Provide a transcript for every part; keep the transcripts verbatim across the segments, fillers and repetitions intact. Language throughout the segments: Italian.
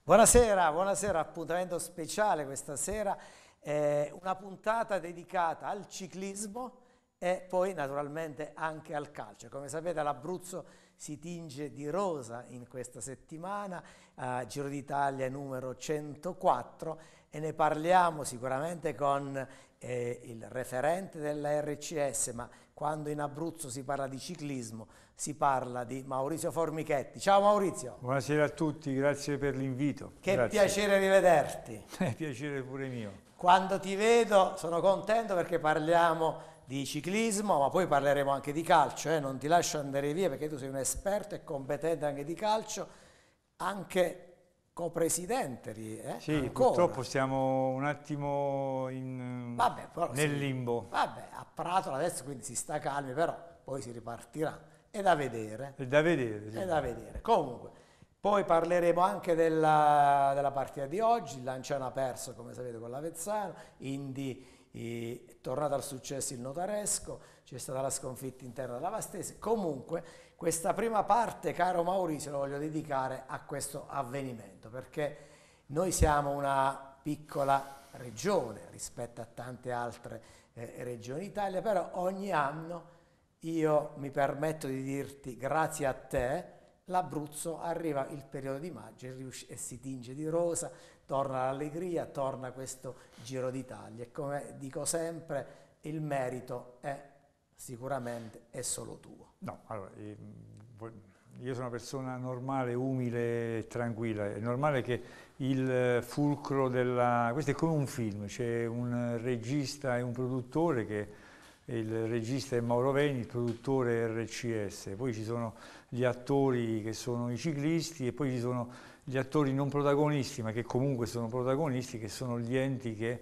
Buonasera, buonasera, appuntamento speciale questa sera, eh, una puntata dedicata al ciclismo e poi naturalmente anche al calcio. Come sapete l'Abruzzo si tinge di rosa in questa settimana, eh, Giro d'Italia numero centoquattro, e ne parliamo sicuramente con eh, il referente della R C S, ma quando in Abruzzo si parla di ciclismo si parla di Maurizio Formichetti. Ciao Maurizio. Buonasera a tutti, grazie per l'invito. Che Grazie. piacere rivederti. È piacere pure mio. Quando ti vedo sono contento perché parliamo di ciclismo, ma poi parleremo anche di calcio, eh? Non ti lascio andare via perché tu sei un esperto e competente anche di calcio, anche copresidente. Eh? Sì, Ancora. purtroppo stiamo un attimo in, Vabbè, però, nel sì. limbo. Vabbè, a Prato adesso quindi si sta calmi, però poi si ripartirà. È da vedere. È da vedere. Sì. È da vedere. Comunque, poi parleremo anche della, della partita di oggi. Il Lanciano ha perso, come sapete, con l'Avezzano. Indy è tornato al successo il Notaresco. C'è stata la sconfitta interna della Vastese. Comunque, questa prima parte, caro Maurizio, lo voglio dedicare a questo avvenimento, perché noi siamo una piccola regione rispetto a tante altre eh, regioni d'Italia, però ogni anno io mi permetto di dirti, grazie a te, l'Abruzzo arriva il periodo di maggio e si tinge di rosa, torna l'allegria, torna questo Giro d'Italia. E come dico sempre, il merito è sicuramente è solo tuo. No, allora, io sono una persona normale, umile e tranquilla. È normale che il fulcro della... Questo è come un film, c'è un regista e un produttore che... Il regista è Mauro Vegni, il produttore è R C S, poi ci sono gli attori che sono i ciclisti e poi ci sono gli attori non protagonisti, ma che comunque sono protagonisti, che sono gli enti che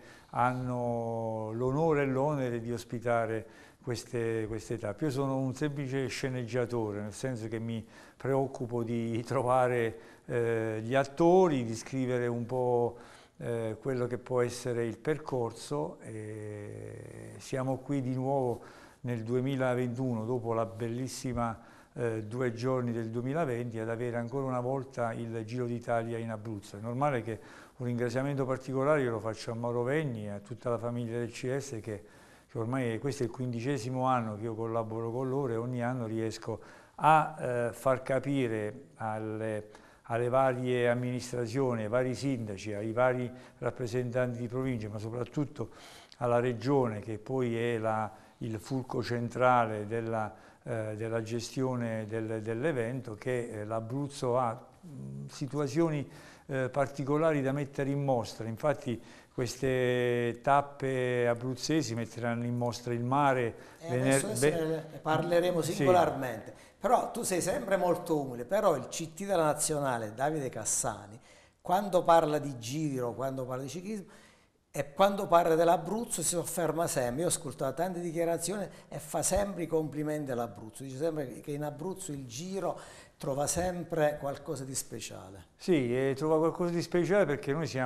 hanno l'onore e l'onere di ospitare queste, queste tappe. Io sono un semplice sceneggiatore, nel senso che mi preoccupo di trovare eh, gli attori, di scrivere un po' Eh, quello che può essere il percorso. E siamo qui di nuovo nel duemilaventuno, dopo la bellissima eh, due giorni del duemilaventi, ad avere ancora una volta il Giro d'Italia in Abruzzo. È normale che un ringraziamento particolare io lo faccio a Mauro Vegni e a tutta la famiglia del C S, che, che ormai questo è il quindicesimo anno che io collaboro con loro e ogni anno riesco a eh, far capire alle alle varie amministrazioni, ai vari sindaci, ai vari rappresentanti di provincia, ma soprattutto alla regione, che poi è la, il fulcro centrale della, eh, della gestione del, dell'evento, che eh, l'Abruzzo ha mh, situazioni eh, particolari da mettere in mostra. Infatti queste tappe abruzzesi metteranno in mostra il mare. E adesso, adesso ne parleremo singolarmente. Sì. Però tu sei sempre molto umile, però il C T della Nazionale, Davide Cassani, quando parla di giro, quando parla di ciclismo e quando parla dell'Abruzzo si sofferma sempre. Io ho ascoltato tante dichiarazioni e fa sempre i complimenti all'Abruzzo, dice sempre che in Abruzzo il giro trova sempre qualcosa di speciale. Sì, e trova qualcosa di speciale perché noi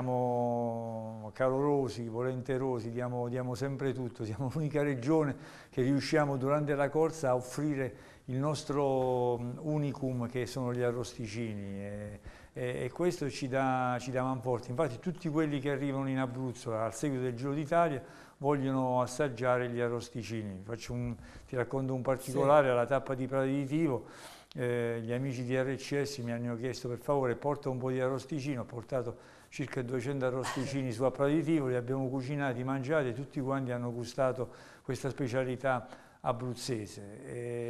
siamo calorosi, volenterosi, diamo, diamo sempre tutto, siamo l'unica regione che riusciamo durante la corsa a offrire il nostro unicum, che sono gli arrosticini, e, e, e questo ci dà, ci dà manforte. Infatti tutti quelli che arrivano in Abruzzo al seguito del Giro d'Italia vogliono assaggiare gli arrosticini. Faccio un, ti racconto un particolare. Sì. Alla tappa di Prati di Tivo eh, gli amici di R C S mi hanno chiesto per favore porta un po' di arrosticini, ho portato circa duecento arrosticini su a Prati di Tivo, li abbiamo cucinati, mangiati e tutti quanti hanno gustato questa specialità abruzzese.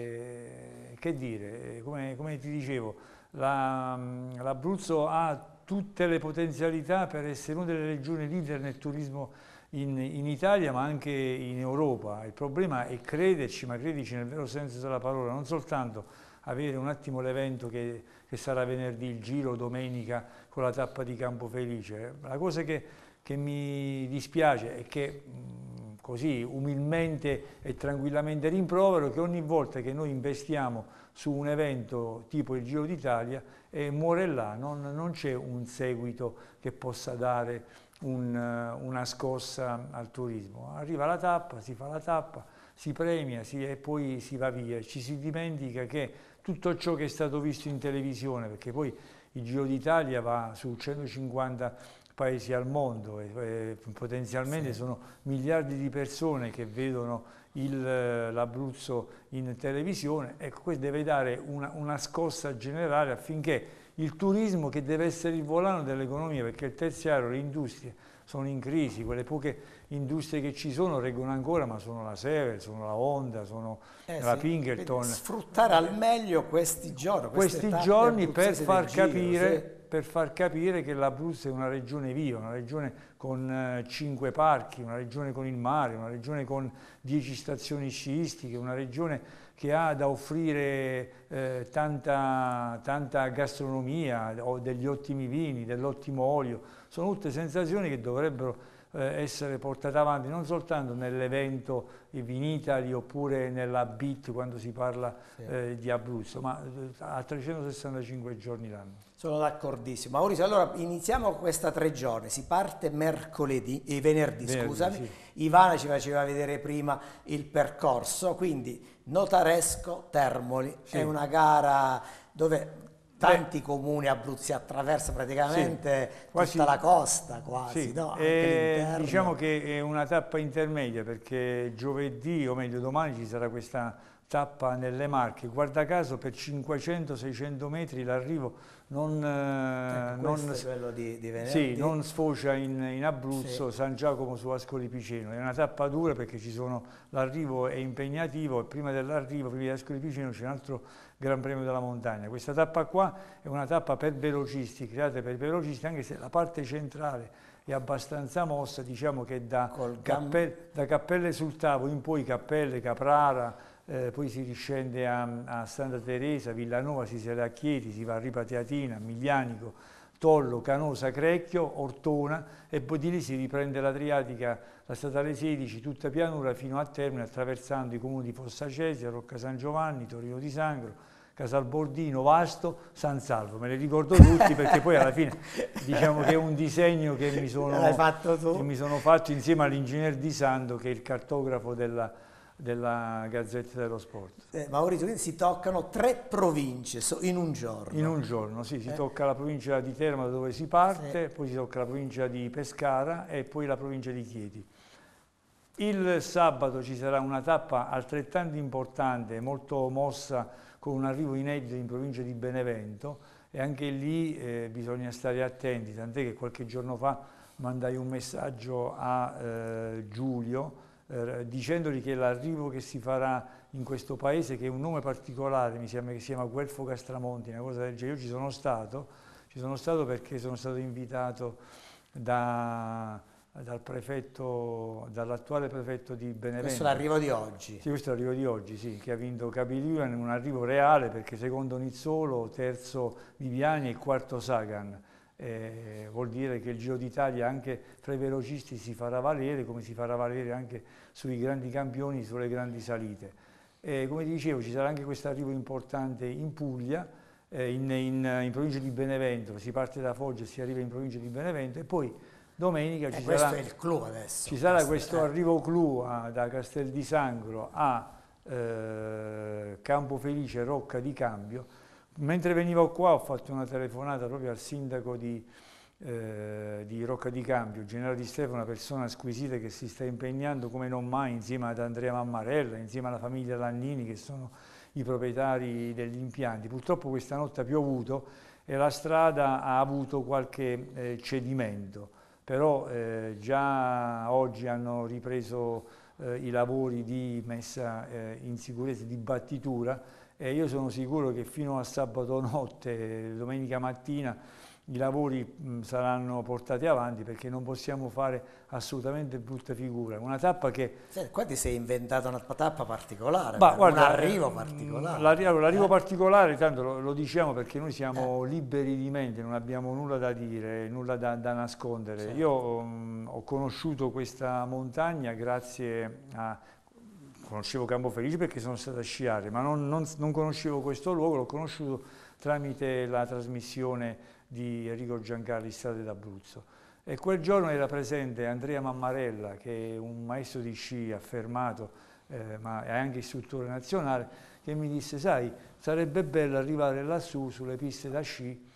E, che dire, come, come ti dicevo, l'Abruzzo la, ha tutte le potenzialità per essere una delle regioni leader nel turismo in, in Italia, ma anche in Europa. Il problema è crederci, ma crederci nel vero senso della parola, non soltanto avere un attimo l'evento che, che sarà venerdì, il Giro, domenica con la tappa di Campofelice. La cosa che, che mi dispiace è che così umilmente e tranquillamente rimprovero che ogni volta che noi investiamo su un evento tipo il Giro d'Italia e muore là, non, non c'è un seguito che possa dare un, una scossa al turismo. Arriva la tappa, si fa la tappa, si premia si, e poi si va via. Ci si dimentica che tutto ciò che è stato visto in televisione, perché poi il Giro d'Italia va su centocinquanta paesi al mondo e, e potenzialmente sì. sono miliardi di persone che vedono l'Abruzzo in televisione. Ecco, questo deve dare una, una scossa generale affinché il turismo, che deve essere il volano dell'economia, perché il terziario, le industrie sono in crisi, quelle poche industrie che ci sono reggono ancora, ma sono la Sevel, sono la Honda, sono eh la sì, Pinkerton. Sfruttare al meglio questi giorni, questi giorni per far, capire, giro, sì. per far capire che l'Abruzzo è una regione viva, una regione con eh, cinque parchi, una regione con il mare, una regione con dieci stazioni sciistiche, una regione che ha da offrire eh, tanta, tanta gastronomia, degli ottimi vini, dell'ottimo olio. Sono tutte sensazioni che dovrebbero eh, essere portate avanti non soltanto nell'evento Vinitali oppure nella B I T quando si parla sì. eh, di Abruzzo, ma a trecentosessantacinque giorni l'anno. Sono d'accordissimo. Maurizio, allora iniziamo questa tre giorni, si parte mercoledì, eh, venerdì, venerdì scusami, sì. Ivana ci faceva vedere prima il percorso, quindi Notaresco, Termoli, sì. è una gara dove tanti Beh, comuni abruzzi attraversa praticamente sì, quasi, tutta la costa quasi, sì, no? eh, diciamo che è una tappa intermedia perché giovedì, o meglio domani, ci sarà questa tappa nelle Marche. Guarda caso per cinquecento seicento metri l'arrivo non, ecco, non, è quello di, di sì, non sfocia in, in Abruzzo, sì. San Giacomo su Ascoli Piceno. È una tappa dura perché ci sono, l'arrivo è impegnativo e prima dell'arrivo, prima di Ascoli Piceno, c'è un altro Gran Premio della Montagna. Questa tappa qua è una tappa per velocisti, creata per velocisti, anche se la parte centrale è abbastanza mossa, diciamo che da, Cappelle, da Cappelle sul Tavo in poi Cappelle, Caprara, eh, poi si riscende a, a Santa Teresa, Villanova, si sale a Chieti, si va a Ripa Teatina, Miglianico, Tollo, Canosa, Crecchio, Ortona e poi di lì si riprende l'Adriatica, la statale sedici, tutta pianura fino a Termine, attraversando i comuni di Fossa Cesia, Rocca San Giovanni, Torino di Sangro, Casalbordino, Vasto, San Salvo. Me li ricordo tutti perché poi alla fine diciamo che è un disegno che mi sono, fatto, che mi sono fatto insieme all'ingegner Di Sando, che è il cartografo della, della Gazzetta dello Sport. Eh, Maurizio, quindi si toccano tre province in un giorno. In un giorno, sì, si eh. tocca la provincia di Teramo da dove si parte, sì. poi si tocca la provincia di Pescara e poi la provincia di Chieti. Il sabato ci sarà una tappa altrettanto importante, molto mossa, con un arrivo inedito in provincia di Benevento e anche lì eh, bisogna stare attenti, tant'è che qualche giorno fa mandai un messaggio a eh, Giulio eh, dicendogli che l'arrivo che si farà in questo paese, che è un nome particolare, mi sembra che si chiama Guelfo Castramonti, una cosa del genere, io ci sono stato, ci sono stato perché sono stato invitato da... dal prefetto, dall'attuale prefetto di Benevento. Questo è l'arrivo di oggi. Sì, questo è l'arrivo di oggi, sì, che ha vinto Capiliuan, un arrivo reale perché secondo Nizzolo, terzo Viviani e quarto Sagan. Eh, vuol dire che il Giro d'Italia anche fra i velocisti si farà valere, come si farà valere anche sui grandi campioni, sulle grandi salite. Eh, come dicevo, ci sarà anche questo arrivo importante in Puglia, eh, in, in, in provincia di Benevento, si parte da Foggia e si arriva in provincia di Benevento e poi domenica eh, ci, sarà, sarà, è il clou adesso, ci sarà questo arrivo clou a, da Castel di Sangro a eh, Campofelice, Rocca di Cambio. Mentre venivo qua ho fatto una telefonata proprio al sindaco di, eh, di Rocca di Cambio, Generale Di Stefano, una persona squisita che si sta impegnando come non mai insieme ad Andrea Mammarella, insieme alla famiglia Lannini che sono i proprietari degli impianti. Purtroppo questa notte ha piovuto e la strada ha avuto qualche eh, cedimento. Però eh, già oggi hanno ripreso eh, i lavori di messa eh, in sicurezza, di battitura e io sono sicuro che fino a sabato notte, domenica mattina, i lavori mh, saranno portati avanti perché non possiamo fare assolutamente brutta figura. Una tappa che... Sì, qua ti sei inventato una tappa particolare, bah, guarda, un arrivo particolare. L'arrivo eh? particolare, tanto lo, lo diciamo perché noi siamo eh. liberi di mente, non abbiamo nulla da dire, nulla da, da nascondere. Sì. Io mh, ho conosciuto questa montagna grazie a... Conoscevo Campofelice perché sono stato a sciare, ma non, non, non conoscevo questo luogo, l'ho conosciuto tramite la trasmissione di Enrico Giancarli, Strade d'Abruzzo. E quel giorno era presente Andrea Mammarella, che è un maestro di sci affermato, eh, ma è anche istruttore nazionale, che mi disse, sai, sarebbe bello arrivare lassù sulle piste da sci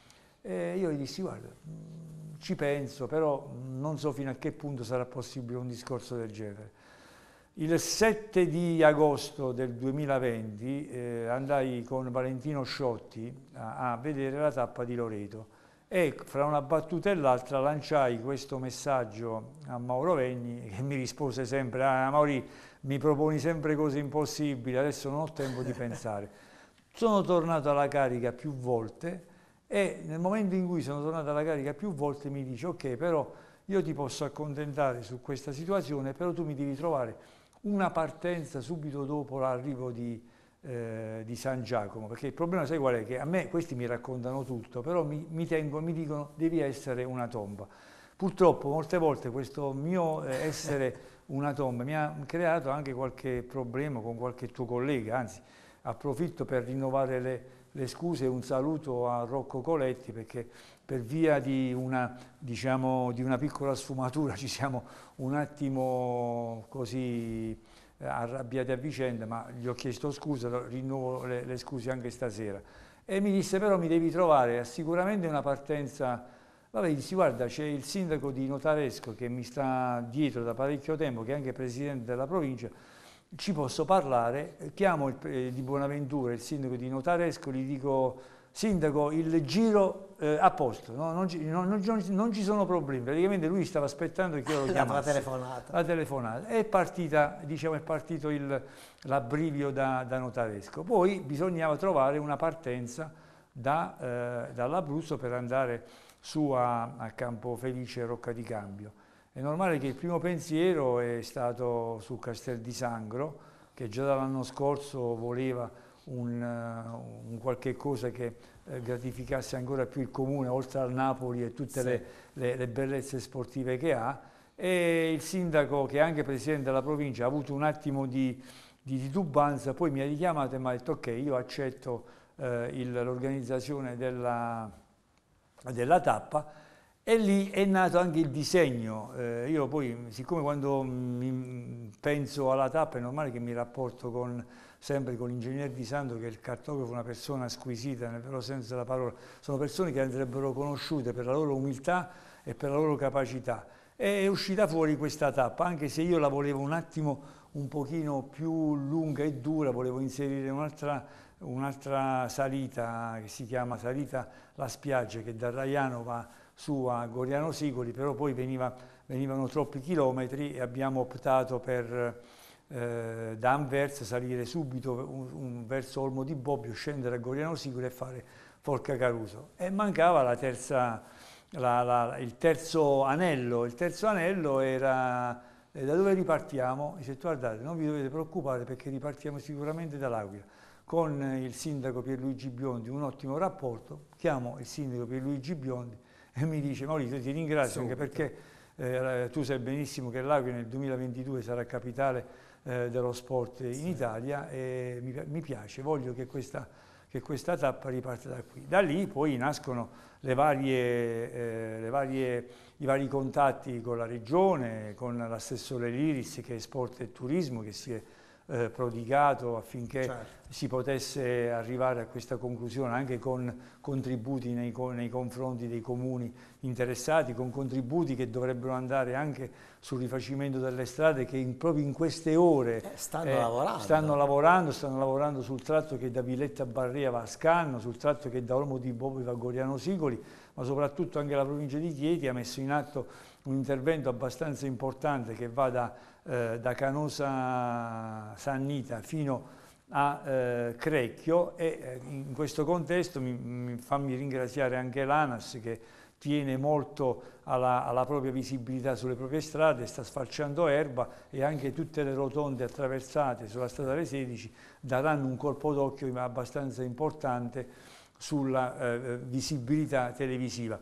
E io gli dissi, guarda, ci penso, però non so fino a che punto sarà possibile un discorso del genere. Il sette di agosto del duemilaventi eh, andai con Valentino Sciotti a, a vedere la tappa di Loreto e fra una battuta e l'altra lanciai questo messaggio a Mauro Vegni, che mi rispose sempre: ah, Mauri, mi proponi sempre cose impossibili, adesso non ho tempo di pensare. Sono tornato alla carica più volte e nel momento in cui sono tornato alla carica più volte mi dice: ok, però io ti posso accontentare su questa situazione, però tu mi devi trovare una partenza subito dopo l'arrivo di, eh, di San Giacomo, perché il problema, sai qual è? Che a me questi mi raccontano tutto, però mi, mi, tengo, mi dicono devi essere una tomba. Purtroppo molte volte questo mio eh, essere una tomba mi ha creato anche qualche problema con qualche tuo collega, anzi approfitto per rinnovare le, le scuse e un saluto a Rocco Coletti, perché per via di una, diciamo, di una piccola sfumatura ci siamo un attimo così eh, arrabbiati a vicenda, ma gli ho chiesto scusa, rinnovo le, le scuse anche stasera. E mi disse: però mi devi trovare sicuramente una partenza. Vabbè, gli dissi: guarda, c'è il sindaco di Notaresco che mi sta dietro da parecchio tempo, che è anche presidente della provincia, ci posso parlare, chiamo il, eh, di Buonaventura, il sindaco di Notaresco, gli dico: sindaco, il giro eh, a posto, no? non, ci, non, non, non ci sono problemi. Praticamente lui stava aspettando che io lo chiamassi. La telefonata. La telefonata. È partita, diciamo, è partito l'abbrivio da, da Notaresco. Poi bisognava trovare una partenza da, eh, dall'Abruzzo per andare su a, a Campofelice Rocca di Cambio. È normale che il primo pensiero è stato su Castel di Sangro, che già dall'anno scorso voleva un, un qualche cosa che eh, gratificasse ancora più il comune, oltre al Napoli e tutte sì. le, le, le bellezze sportive che ha, e il sindaco, che è anche presidente della provincia, ha avuto un attimo di, di titubanza, poi mi ha richiamato e mi ha detto: ok, io accetto eh, l'organizzazione della, della tappa. E lì è nato anche il disegno. Eh, io poi, siccome quando mi penso alla tappa è normale che mi rapporto con, sempre con l'ingegner Di Santo, che è il cartografo, una persona squisita nel vero senso della parola. Sono persone che andrebbero conosciute per la loro umiltà e per la loro capacità. E è uscita fuori questa tappa, anche se io la volevo un attimo un pochino più lunga e dura, volevo inserire un'altra un'altra salita che si chiama Salita La Spiaggia, che da Raiano va su a Goriano Sigoli, però poi veniva, venivano troppi chilometri e abbiamo optato per eh, da Anversa salire subito un, un, verso Olmo di Bobbio, scendere a Goriano Sigoli e fare Forca Caruso. E mancava la terza, la, la, il terzo anello. Il terzo anello era eh, da dove ripartiamo? Dice: guardate, non vi dovete preoccupare perché ripartiamo sicuramente dall'Aquila. Con il sindaco Pierluigi Biondi un ottimo rapporto, chiamo il sindaco Pierluigi Biondi e mi dice: Maurizio, ti ringrazio Subito. anche perché eh, tu sai benissimo che l'Aquila nel duemilaventidue sarà capitale eh, dello sport in sì. Italia, e mi, mi piace, voglio che questa, che questa tappa riparte da qui. Da lì poi nascono le varie, eh, le varie, i vari contatti con la regione, con l'assessore Liris, che è sport e turismo, che si è Eh, prodigato affinché certo. si potesse arrivare a questa conclusione anche con contributi nei, nei confronti dei comuni interessati, con contributi che dovrebbero andare anche sul rifacimento delle strade che in, proprio in queste ore eh, stanno, eh, lavorando. stanno lavorando, stanno lavorando sul tratto che da Villetta Barrea va a Scanno, sul tratto che da Olmo di Bobbio va a Goriano Sigoli, ma soprattutto anche la provincia di Chieti ha messo in atto un intervento abbastanza importante che va da Eh, da Canosa Sannita fino a eh, Crecchio, e eh, in questo contesto mi, mi fammi ringraziare anche l'ANAS, che tiene molto alla, alla propria visibilità sulle proprie strade, sta sfalciando erba, e anche tutte le rotonde attraversate sulla strada delle sedici daranno un colpo d'occhio abbastanza importante sulla eh, visibilità televisiva.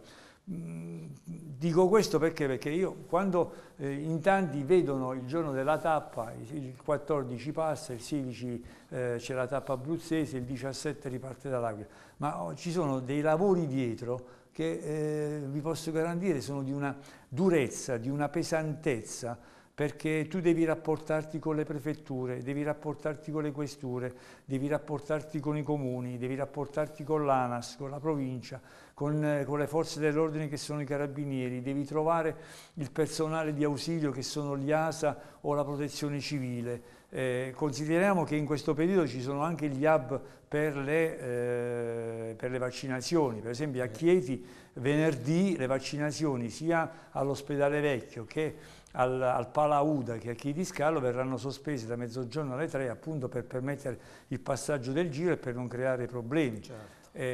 Dico questo perché, perché io quando eh, in tanti vedono il giorno della tappa, il quattordici passa, il sedici eh, c'è la tappa abruzzese, il diciassette riparte dall'Aquila, ma oh, ci sono dei lavori dietro che eh, vi posso garantire sono di una durezza, di una pesantezza, perché tu devi rapportarti con le prefetture, devi rapportarti con le questure, devi rapportarti con i comuni, devi rapportarti con l'ANAS, con la provincia, con, eh, con le forze dell'ordine che sono i carabinieri, devi trovare il personale di ausilio che sono gli A S A o la protezione civile. Eh, consideriamo che in questo periodo ci sono anche gli hub per le, eh, per le vaccinazioni, per esempio a Chieti venerdì le vaccinazioni sia all'ospedale vecchio che al, al Palauda che a Chieti Scalo verranno sospese da mezzogiorno alle tre appunto per permettere il passaggio del giro e per non creare problemi. Certo.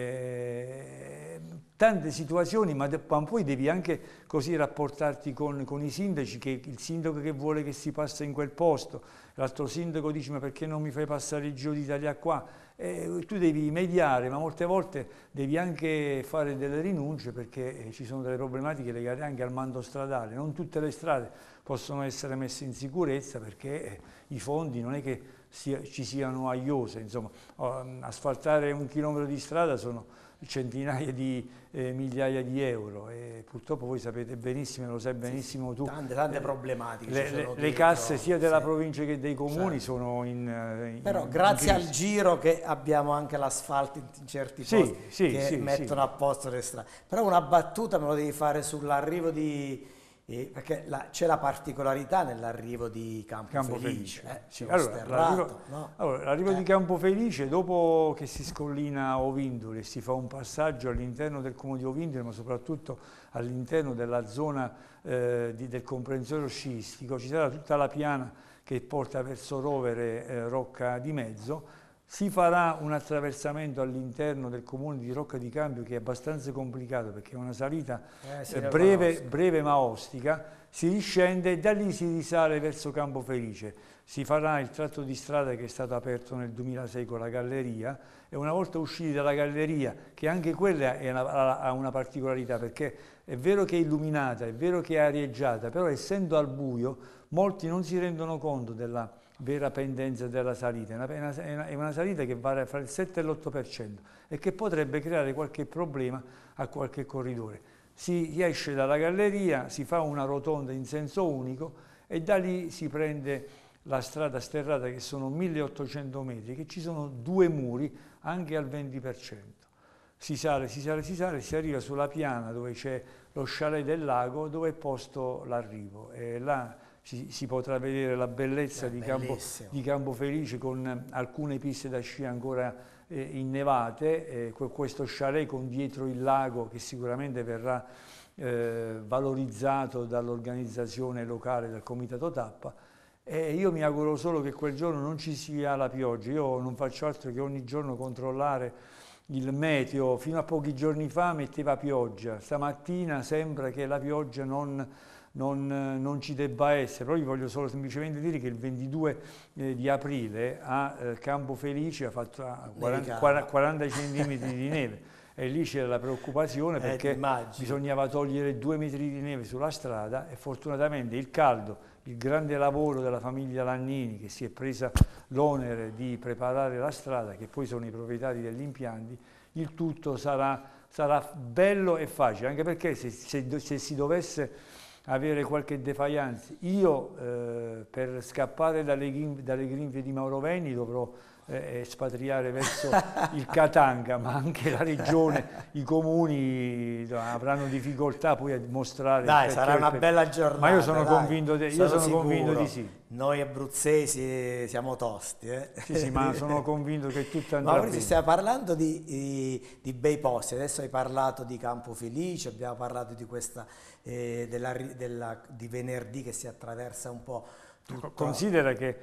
Eh, tante situazioni, ma, ma poi devi anche così rapportarti con, con i sindaci, che il sindaco che vuole che si passa in quel posto, l'altro sindaco dice ma perché non mi fai passare il Giro d'Italia qua? Eh, tu devi mediare, ma molte volte devi anche fare delle rinunce perché eh, ci sono delle problematiche legate anche al mando stradale. Non tutte le strade possono essere messe in sicurezza perché eh, i fondi non è che sia, ci siano a iose, insomma, oh, asfaltare un chilometro di strada sono centinaia di eh, migliaia di euro e purtroppo voi sapete benissimo, lo sai benissimo tu, tante, tante problematiche le, ci sono le, dietro, le casse sia della sì. provincia che dei comuni, certo, sono in, in però grazie in al Giro che abbiamo anche l'asfalto in certi sì, posti sì, che sì, mettono sì. a posto le strade, però una battuta me lo devi fare sull'arrivo di Eh, perché la, c'è la particolarità nell'arrivo di Campo, Campo Felice, Felice. Eh, Sì. c'è Allora, l'arrivo, no? allora, l'arrivo eh. di Campo Felice, dopo che si scollina Ovindoli e si fa un passaggio all'interno del comune di Ovindoli, ma soprattutto all'interno della zona eh, di, del comprensorio sciistico, ci sarà tutta la piana che porta verso Rovere, eh, Rocca di Mezzo. Si farà un attraversamento all'interno del comune di Rocca di Cambio che è abbastanza complicato perché è una salita eh, sì, eh, breve, breve ma ostica, si riscende e da lì si risale verso Campo Felice. Si farà il tratto di strada che è stato aperto nel duemilasei con la galleria e una volta usciti dalla galleria, che anche quella è una, ha una particolarità perché è vero che è illuminata, è vero che è arieggiata, però essendo al buio molti non si rendono conto della vera pendenza della salita, è una, è una, è una salita che varia fra il sette e l'otto per cento e che potrebbe creare qualche problema a qualche corridore. Si esce dalla galleria, si fa una rotonda in senso unico e da lì si prende la strada sterrata che sono milleottocento metri, che ci sono due muri anche al venti per cento. Si sale, si sale, si sale, si arriva sulla piana dove c'è lo chalet del lago dove è posto l'arrivo e là Si, si potrà vedere la bellezza di Campo, di Campo Felice con alcune piste da sci ancora eh, innevate, eh, questo chalet con dietro il lago che sicuramente verrà eh, valorizzato dall'organizzazione locale, dal Comitato Tappa. E io mi auguro solo che quel giorno non ci sia la pioggia. Io non faccio altro che ogni giorno controllare il meteo. Fino a pochi giorni fa metteva pioggia, stamattina sembra che la pioggia non... Non, non ci debba essere, però vi voglio solo semplicemente dire che il ventidue eh, di aprile a eh, Campo Felice ha fatto quaranta, quaranta centimetri di neve e lì c'era la preoccupazione perché eh, bisognava togliere due metri di neve sulla strada e fortunatamente il caldo, il grande lavoro della famiglia Lannini che si è presa l'onere di preparare la strada, che poi sono i proprietari degli impianti, il tutto sarà, sarà bello e facile, anche perché se, se, se si dovesse avere qualche defiance. Io eh, per scappare dalle, dalle grinfie di Mauro Venni dovrò eh, espatriare verso il Katanga, ma anche la regione, i comuni avranno difficoltà poi a dimostrare. Dai, sarà una bella giornata. Ma io sono, dai, convinto, de, io sono convinto di sì. Noi abruzzesi siamo tosti. Eh? Sì, sì, ma sono convinto che tutto andrà Maurizio, bene. stiamo parlando di, di, di bei posti, adesso hai parlato di Campo Felice, abbiamo parlato di questa, eh, della, della, di venerdì che si attraversa un po' tutto. Considera che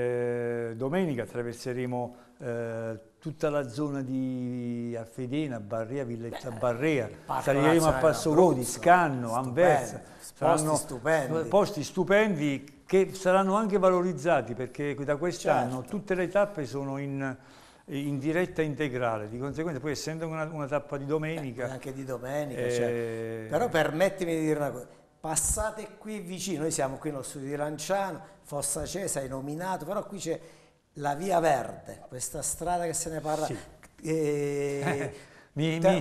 eh, domenica attraverseremo eh, tutta la zona di Alfedena, Barrea, Villetta Beh, Barrea, saliremo a Passogodi, Scanno, Anversa, saranno posti stupendi. posti stupendi che saranno anche valorizzati perché da quest'anno certo. tutte le tappe sono in, in diretta integrale, di conseguenza poi essendo una, una tappa di domenica... Eh, anche di domenica, eh, cioè. Però permettimi di dire una cosa, passate qui vicino, noi siamo qui nello studio di Lanciano, Fossa Cesa hai nominato, però qui c'è la Via Verde, questa strada che se ne parla... Sì. Eh, mi, te, mi,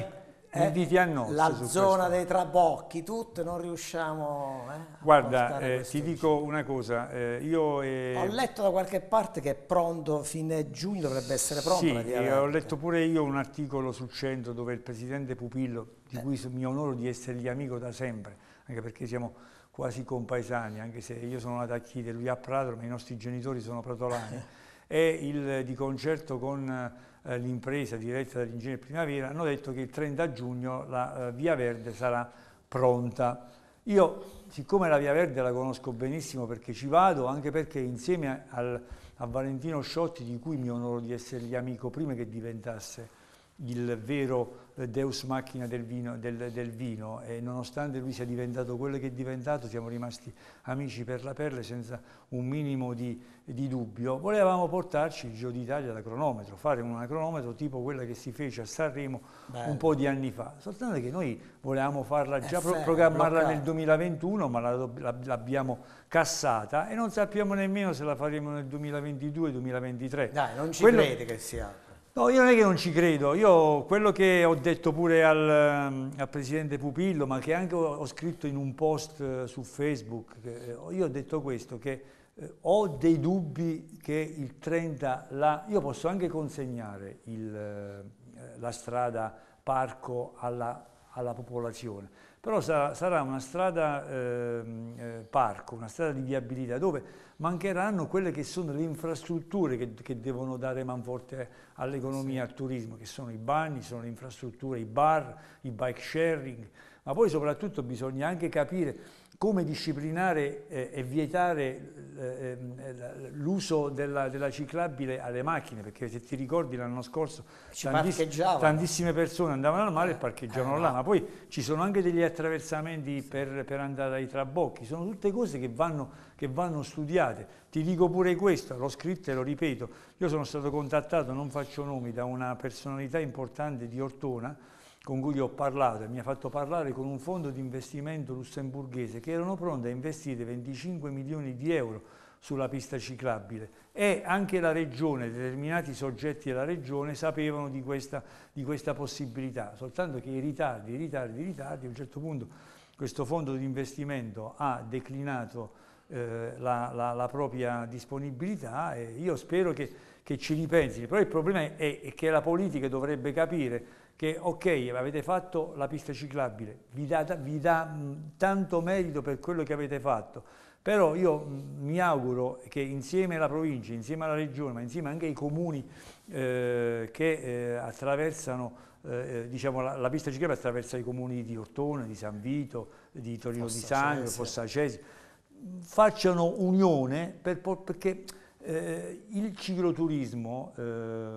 inviti a nozze la su zona questo. dei trabocchi, tutte non riusciamo eh, a Guarda, portare eh, questo ti dico una cosa, eh, io... eh, Ho letto da qualche parte che è pronto, fine giugno dovrebbe essere pronta Sì, la via e verde. ho letto pure io un articolo sul Centro dove il presidente Pupillo, di Eh. cui mi onoro di essergli amico da sempre, anche perché siamo quasi compaesani, anche se io sono nato a Chieti e lui a Prato, ma i nostri genitori sono pratolani, e il, di concerto con eh, l'impresa diretta dall'Ingegnere Primavera hanno detto che il trenta giugno la eh, via verde sarà pronta. Io, siccome la via verde la conosco benissimo perché ci vado, anche perché insieme al, a Valentino Sciotti, di cui mi onoro di essergli amico prima che diventasse il vero Deus Machina del vino, del, del vino, e nonostante lui sia diventato quello che è diventato, siamo rimasti amici per la pelle senza un minimo di, di dubbio. Volevamo portarci il Giro d'Italia da cronometro, fare un cronometro tipo quella che si fece a Sanremo Bello. un po' di anni fa, soltanto che noi volevamo farla già, È pro, fermo, programmarla bloccato. nel duemilaventuno, ma la, la, l'abbiamo cassata e non sappiamo nemmeno se la faremo nel duemilaventidue duemilaventitré. Dai, non ci Quello- credi che sia... No, io non è che non ci credo, io quello che ho detto pure al, ehm, al presidente Pupillo, ma che anche ho, ho scritto in un post eh, su Facebook, che, eh, io ho detto questo, che eh, ho dei dubbi che il trenta, la, io posso anche consegnare il, eh, la strada parco alla, alla popolazione, però sarà, sarà una strada ehm, eh, parco, una strada di viabilità dove mancheranno quelle che sono le infrastrutture che, che devono dare manforte all'economia, al turismo, che sono i bagni, sono le infrastrutture, i bar, i bike sharing, ma poi soprattutto bisogna anche capire come disciplinare eh, e vietare eh, eh, l'uso della, della ciclabile alle macchine, perché se ti ricordi l'anno scorso Ci tantiss- parcheggiavano. tantissime persone andavano al mare Eh, e parcheggiavano eh, là, no. ma poi ci sono anche degli attraversamenti per, per andare ai trabocchi, sono tutte cose che vanno, che vanno studiate. Ti dico pure questo, l'ho scritto e lo ripeto, io sono stato contattato, non faccio nomi, da una personalità importante di Ortona, con cui ho parlato e mi ha fatto parlare con un fondo di investimento lussemburghese che erano pronti a investire venticinque milioni di euro sulla pista ciclabile, e anche la regione, determinati soggetti della regione sapevano di questa, di questa possibilità, soltanto che i ritardi, i ritardi, i ritardi, a un certo punto questo fondo di investimento ha declinato eh, la, la, la propria disponibilità, e io spero che, che ci ripensi. Però il problema è, è che la politica dovrebbe capire che ok, avete fatto la pista ciclabile, vi dà, vi dà mh, tanto merito per quello che avete fatto, però io mh, mi auguro che insieme alla provincia, insieme alla regione, ma insieme anche ai comuni eh, che eh, attraversano, eh, diciamo la, la pista ciclabile attraversa i comuni di Ortona, di San Vito, di Torino di Sangro, Fossacesi, facciano unione per, perché eh, il cicloturismo, eh,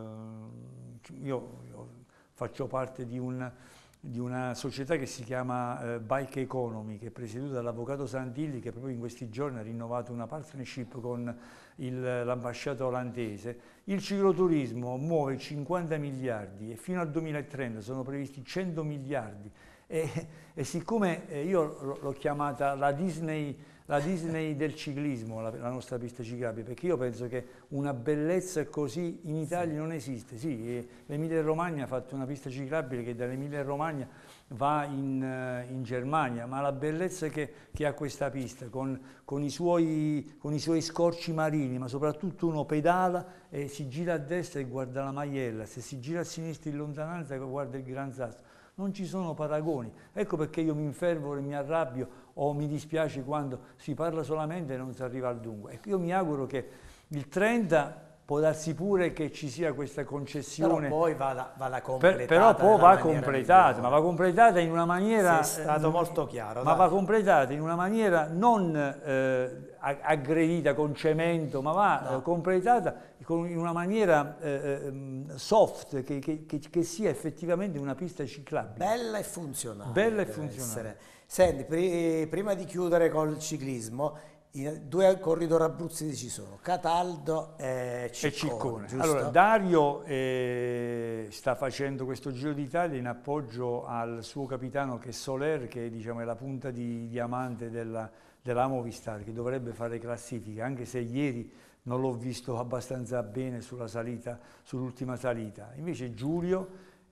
io faccio parte di, un, di una società che si chiama eh, Bike Economy, che è presieduta dall'avvocato Santilli, che proprio in questi giorni ha rinnovato una partnership con l'ambasciata olandese. Il cicloturismo muove cinquanta miliardi e fino al duemilatrenta sono previsti cento miliardi. E, e siccome eh, io l'ho chiamata la Disney, la Disney del ciclismo, la, la nostra pista ciclabile, perché io penso che una bellezza così in Italia non esiste. Sì, l'Emilia Romagna ha fatto una pista ciclabile che dall'Emilia Romagna va in, in Germania, ma la bellezza che, che ha questa pista con, con, i suoi, con i suoi scorci marini, ma soprattutto uno pedala e si gira a destra e guarda la Maiella, se si gira a sinistra in lontananza guarda il Gran Sasso. Non ci sono paragoni, ecco perché io mi infervoro e mi arrabbio o mi dispiace quando si parla solamente e non si arriva al dunque. Ecco, io mi auguro che il trenta può darsi pure che ci sia questa concessione, però poi vada, vada completata, per, però poi va completata, migliore. ma va completata in una maniera, sei stato eh, molto chiaro, ma dai. va completata in una maniera non eh, aggredita con cemento, ma va no. eh, completata con, in una maniera eh, soft, che, che, che, che sia effettivamente una pista ciclabile. Bella e funzionale. Bella e funzionale. Essere. Senti, pri, prima di chiudere col ciclismo, i due corridori abruzzesi ci sono, Cataldo e Ciccone. E Ciccone. Allora, Dario eh, sta facendo questo Giro d'Italia in appoggio al suo capitano che è Soler, che diciamo, è la punta di diamante della, della Movistar, che dovrebbe fare classifica, anche se ieri non l'ho visto abbastanza bene sulla salita, sull'ultima salita. Invece Giulio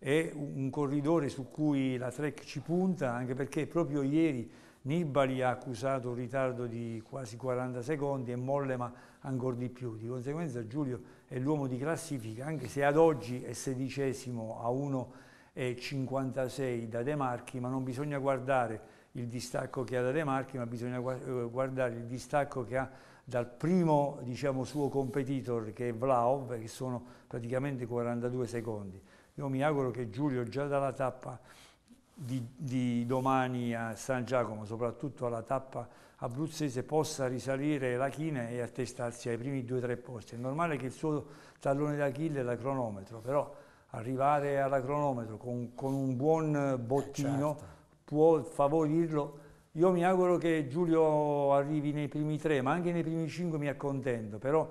è un corridore su cui la Trek ci punta, anche perché proprio ieri Nibali ha accusato un ritardo di quasi quaranta secondi e Mollema ancora di più. Di conseguenza Giulio è l'uomo di classifica, anche se ad oggi è sedicesimo a uno virgola cinquantasei da De Marchi, ma non bisogna guardare il distacco che ha da De Marchi, ma bisogna guardare il distacco che ha dal primo, diciamo, suo competitor, che è Vlasov, che sono praticamente quarantadue secondi. Io mi auguro che Giulio già dalla tappa di, di domani a San Giacomo, soprattutto alla tappa abruzzese, possa risalire la china e attestarsi ai primi due o tre posti. È normale che il suo tallone d'Achille è la cronometro, però arrivare alla cronometro con, con un buon bottino, certo, può favorirlo. Io mi auguro che Giulio arrivi nei primi tre, ma anche nei primi cinque mi accontento, però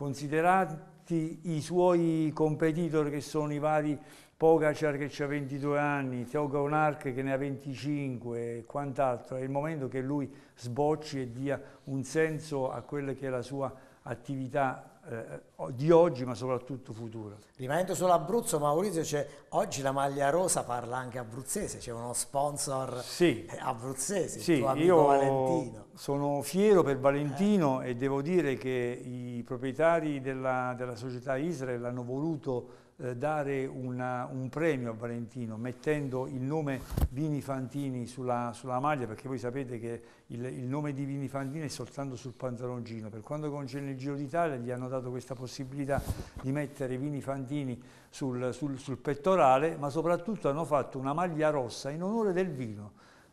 considerati i suoi competitor, che sono i vari Pogacar che ha ventidue anni, Theo Gonark che ne ha venticinque e quant'altro, è il momento che lui sbocci e dia un senso a quella che è la sua attività eh, di oggi, ma soprattutto futuro. Rimanendo sull'Abruzzo, Maurizio, c'è oggi la maglia rosa parla anche abruzzese, c'è uno sponsor sì, abruzzese, sì, il tuo amico io Valentino. Sono fiero per Valentino eh. e devo dire che i proprietari della, della società Israel hanno voluto eh, dare una, un premio a Valentino, mettendo il nome Vini Fantini sulla, sulla maglia, perché voi sapete che il, il nome di Vini Fantini è soltanto sul pantaloncino. Per quanto concerne il Giro d'Italia, gli hanno dato questa possibilità di mettere Vini Fantini sul, sul, sul pettorale, ma soprattutto hanno fatto una maglia rossa in onore del vino,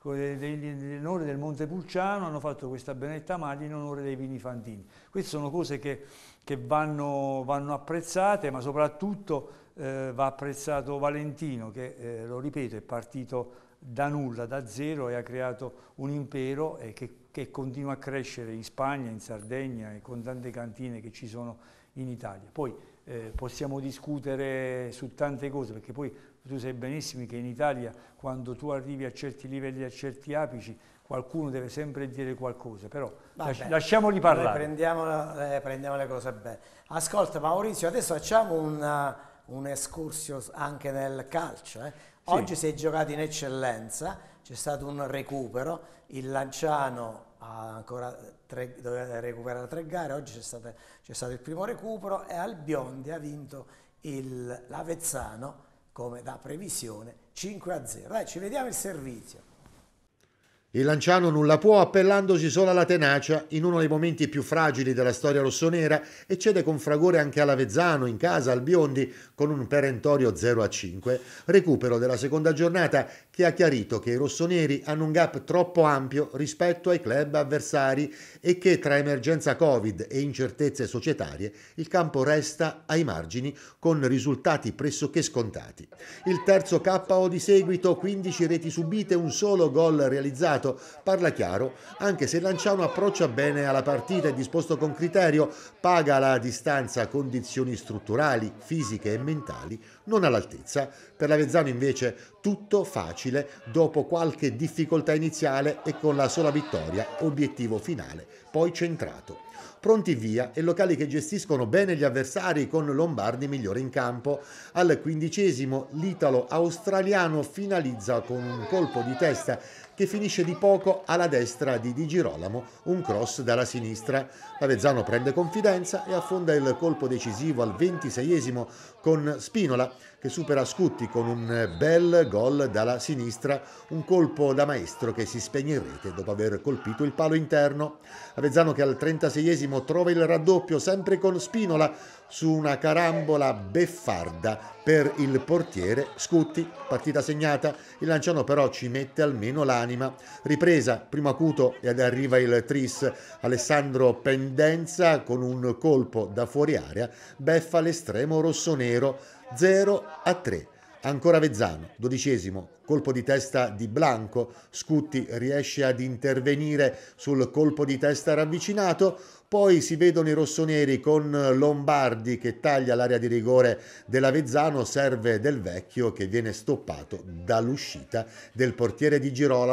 in onore del Montepulciano, hanno fatto questa benetta maglia in onore dei Vini Fantini. Queste sono cose che, che vanno, vanno apprezzate, ma soprattutto eh, va apprezzato Valentino, che eh, lo ripeto, è partito da nulla, da zero, e ha creato un impero e che, che continua a crescere in Spagna, in Sardegna e con tante cantine che ci sono in Italia. Poi eh, possiamo discutere su tante cose, perché poi tu sai benissimo che in Italia, quando tu arrivi a certi livelli, a certi apici, qualcuno deve sempre dire qualcosa, però Vabbè, lasciamoli parlare. Prendiamo, eh, prendiamo le cose bene. Ascolta Maurizio, adesso facciamo un, un excursus anche nel calcio. Eh. Oggi sì, si è giocato in eccellenza, c'è stato un recupero, il Lanciano ha ancora tre, doveva recuperare tre gare, oggi c'è stato, stato il primo recupero e Albiondi ha vinto l'Avezzano come da previsione cinque a zero. Dai, ci vediamo il servizio. Il Lanciano nulla può, appellandosi solo alla tenacia in uno dei momenti più fragili della storia rossonera, e cede con fragore anche all'Avezzano in casa al Biondi con un perentorio zero a cinque. Recupero della seconda giornata che ha chiarito che i rossoneri hanno un gap troppo ampio rispetto ai club avversari e che tra emergenza Covid e incertezze societarie il campo resta ai margini con risultati pressoché scontati. Il terzo K O di seguito, quindici reti subite, un solo gol realizzato, parla chiaro, anche se il Lanciano approccia bene alla partita e disposto con criterio, paga la distanza condizioni strutturali, fisiche e mentali non all'altezza. Per l'Avezzano invece tutto facile dopo qualche difficoltà iniziale e con la sola vittoria, obiettivo finale, poi centrato. Pronti via e locali che gestiscono bene gli avversari, con Lombardi migliore in campo. Al quindicesimo l'italo-australiano finalizza con un colpo di testa che finisce di poco alla destra di Di Girolamo, un cross dalla sinistra. L'Avezzano prende confidenza e affonda il colpo decisivo al ventiseiesimo con Spinola, che supera Scutti con un bel gol dalla sinistra, un colpo da maestro che si spegne in rete dopo aver colpito il palo interno. Avezzano che al trentaseiesimo trova il raddoppio sempre con Spinola su una carambola beffarda per il portiere Scutti. Partita segnata, il Lanciano però ci mette almeno l'anima. Ripresa, primo acuto ed arriva il tris. Alessandro Pendenza con un colpo da fuori area beffa l'estremo rossonero. Zero a tre. Ancora Avezzano, dodicesimo, colpo di testa di Blanco, Scutti riesce ad intervenire sul colpo di testa ravvicinato, poi si vedono i rossoneri con Lombardi che taglia l'area di rigore dell'Avezzano, serve Del Vecchio che viene stoppato dall'uscita del portiere Di Girolamo.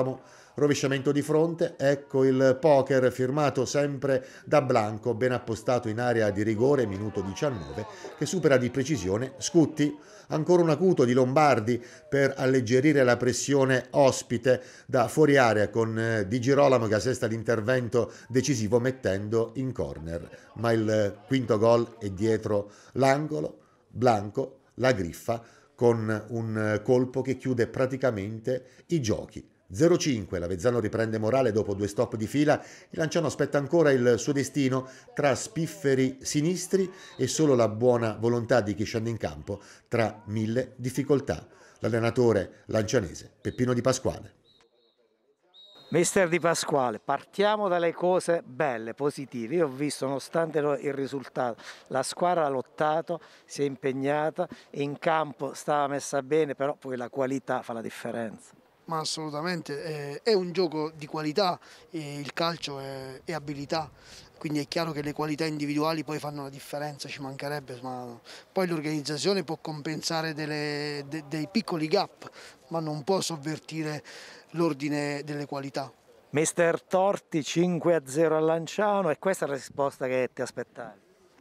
Rovesciamento di fronte, ecco il poker firmato sempre da Blanco, ben appostato in area di rigore, minuto diciannove, che supera di precisione Scutti. Ancora un acuto di Lombardi per alleggerire la pressione ospite da fuori area con Di Girolamo che assesta l'intervento decisivo mettendo in corner. Ma il quinto gol è dietro l'angolo, Blanco la griffa con un colpo che chiude praticamente i giochi. zero cinque, l'Avezzano riprende morale dopo due stop di fila, il Lanciano aspetta ancora il suo destino tra spifferi sinistri e solo la buona volontà di chi scende in campo tra mille difficoltà. L'allenatore lancianese Peppino Di Pasquale. Mister Di Pasquale, partiamo dalle cose belle, positive. Io ho visto, nonostante il risultato, la squadra ha lottato, si è impegnata, in campo stava messa bene, però poi la qualità fa la differenza. Ma assolutamente, eh, è un gioco di qualità, eh, il calcio è, è abilità, quindi è chiaro che le qualità individuali poi fanno la differenza, ci mancherebbe, ma poi l'organizzazione può compensare delle, de, dei piccoli gap, ma non può sovvertire l'ordine delle qualità. Mister Torti, cinque a zero al Lanciano, e questa è la risposta che ti aspettavi?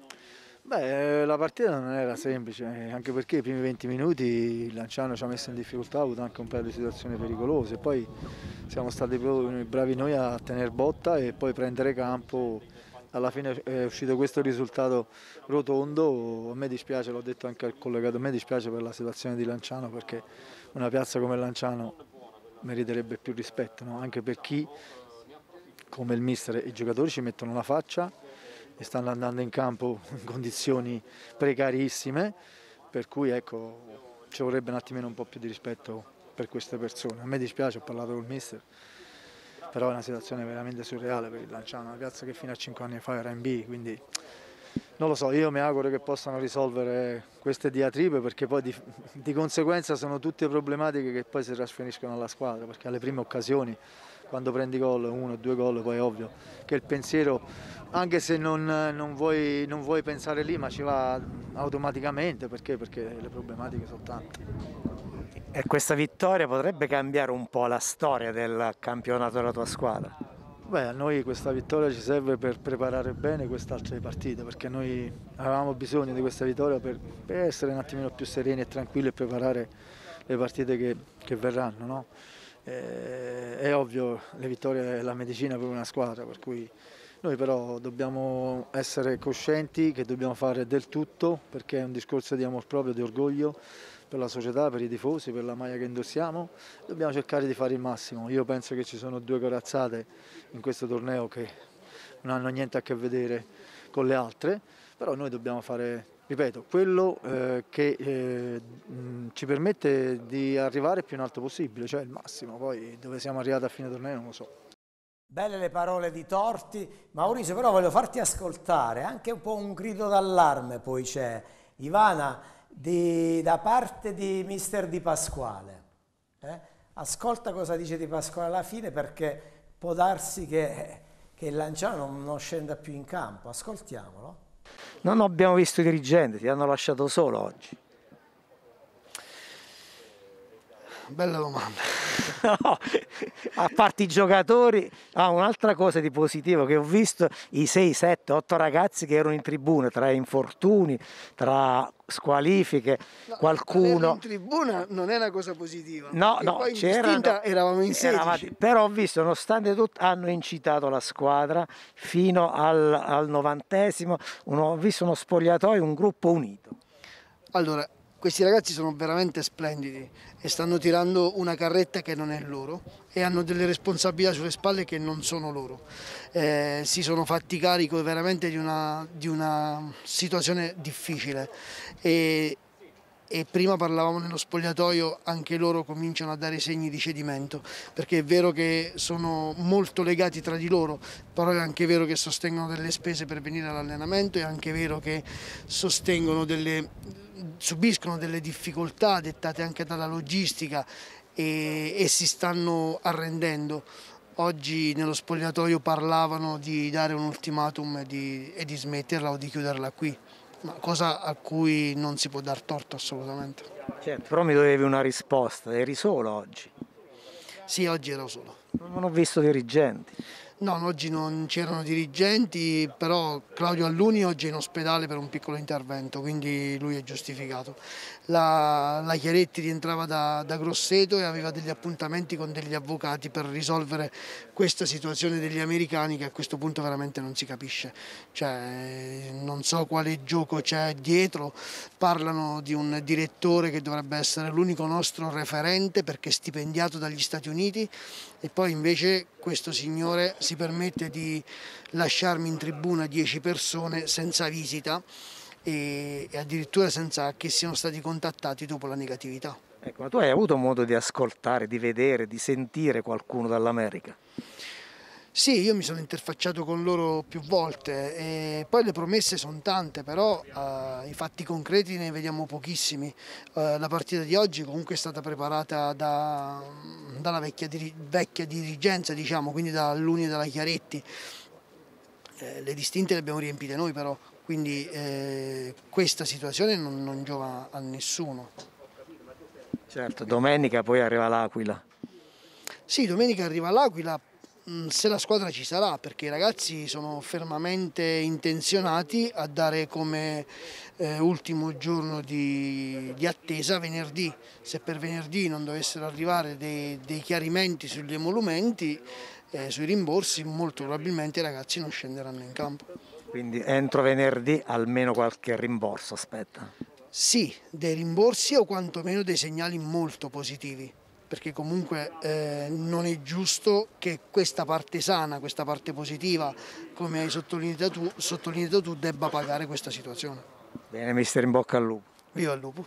Beh, la partita non era semplice, anche perché i primi venti minuti il Lanciano ci ha messo in difficoltà, ha avuto anche un paio di situazioni pericolose, poi siamo stati bravi noi a tenere botta e poi prendere campo. Alla fine è uscito questo risultato rotondo. A me dispiace, l'ho detto anche al collegato, a me dispiace per la situazione di Lanciano, perché una piazza come Lanciano meriterebbe più rispetto, no? Anche per chi, come il mister e i giocatori, ci mettono la faccia e stanno andando in campo in condizioni precarissime, per cui ecco, ci vorrebbe un attimino un po' più di rispetto per queste persone. A me dispiace, ho parlato col mister, però è una situazione veramente surreale per il Lanciano, una piazza che fino a cinque anni fa era in B, quindi non lo so, io mi auguro che possano risolvere queste diatribe, perché poi di, di conseguenza sono tutte problematiche che poi si trasferiscono alla squadra, perché alle prime occasioni, quando prendi gol, uno o due gol, poi è ovvio che il pensiero, anche se non, non, vuoi, non vuoi pensare lì, ma ci va automaticamente, perché? Perché le problematiche sono tante. E questa vittoria potrebbe cambiare un po' la storia del campionato della tua squadra? Beh, a noi questa vittoria ci serve per preparare bene quest'altra partita, perché noi avevamo bisogno di questa vittoria per, per essere un attimino più sereni e tranquilli e preparare le partite che, che verranno, no? Eh, è ovvio, le vittorie è la medicina per una squadra, per cui noi però dobbiamo essere coscienti che dobbiamo fare del tutto, perché è un discorso di amor proprio, di orgoglio per la società, per i tifosi, per la maglia che indossiamo. Dobbiamo cercare di fare il massimo. Io penso che ci sono due corazzate in questo torneo che non hanno niente a che vedere con le altre, però noi dobbiamo fare, ripeto, quello eh, che eh, ci permette di arrivare più in alto possibile, cioè il massimo. Poi dove siamo arrivati a fine torneo non lo so. Belle le parole di Torti. Maurizio, però voglio farti ascoltare anche un po' un grido d'allarme, poi c'è Ivana di, da parte di mister Di Pasquale. Eh? Ascolta cosa dice Di Pasquale alla fine, perché può darsi che, che il Lanciano non, non scenda più in campo. Ascoltiamolo. Non abbiamo visto i dirigenti, ti hanno lasciato solo oggi. Bella domanda. No, a parte i giocatori, ah, un'altra cosa di positivo che ho visto, i sei, sette, otto ragazzi che erano in tribuna, tra infortuni, tra squalifiche, no, qualcuno... in tribuna non è una cosa positiva. No, no, c'erano, eravamo in sedici. Eravate, però ho visto, nonostante tutto, hanno incitato la squadra fino al, al novantesimo, uno, ho visto uno spogliatoio, un gruppo unito. Allora, questi ragazzi sono veramente splendidi e stanno tirando una carretta che non è loro e hanno delle responsabilità sulle spalle che non sono loro. Eh, si sono fatti carico veramente di una, di una situazione difficile e, e prima parlavamo nello spogliatoio, anche loro cominciano a dare segni di cedimento, perché è vero che sono molto legati tra di loro, però è anche vero che sostengono delle spese per venire all'allenamento, è anche vero che sostengono delle... subiscono delle difficoltà dettate anche dalla logistica e, e si stanno arrendendo. Oggi nello spogliatoio parlavano di dare un ultimatum e di, e di smetterla o di chiuderla qui, ma cosa a cui non si può dar torto assolutamente. Certo, però mi dovevi una risposta, eri solo oggi? Sì, oggi ero solo. Non ho visto dirigenti. No, oggi non c'erano dirigenti, però Claudio Alluni oggi è in ospedale per un piccolo intervento, quindi lui è giustificato. La, la Chiaretti rientrava da, da Grosseto e aveva degli appuntamenti con degli avvocati per risolvere questa situazione degli americani che a questo punto veramente non si capisce. Cioè, non so quale gioco c'è dietro, parlano di un direttore che dovrebbe essere l'unico nostro referente perché stipendiato dagli Stati Uniti e poi invece questo signore si permette di lasciarmi in tribuna dieci persone senza visita e, e addirittura senza che siano stati contattati dopo la negatività. Ecco, ma tu hai avuto modo di ascoltare, di vedere, di sentire qualcuno dall'America? Sì, io mi sono interfacciato con loro più volte e poi le promesse sono tante, però uh, i fatti concreti ne vediamo pochissimi. Uh, la partita di oggi comunque è stata preparata da, dalla vecchia, diri, vecchia dirigenza, diciamo, quindi da Alluni e dalla Chiaretti. Eh, le distinte le abbiamo riempite noi però, quindi eh, questa situazione non, non giova a nessuno. Certo, domenica poi arriva l'Aquila. Sì, domenica arriva l'Aquila. Se la squadra ci sarà, perché i ragazzi sono fermamente intenzionati a dare come eh, ultimo giorno di, di attesa venerdì. Se per venerdì non dovessero arrivare dei, dei chiarimenti sugli emolumenti, eh, sui rimborsi, molto probabilmente i ragazzi non scenderanno in campo. Quindi entro venerdì almeno qualche rimborso, aspetta. Sì, dei rimborsi o quantomeno dei segnali molto positivi. Perché comunque eh, non è giusto che questa parte sana, questa parte positiva, come hai sottolineato tu, sottolineato tu, debba pagare questa situazione. Bene, mister, in bocca al lupo. Viva il lupo.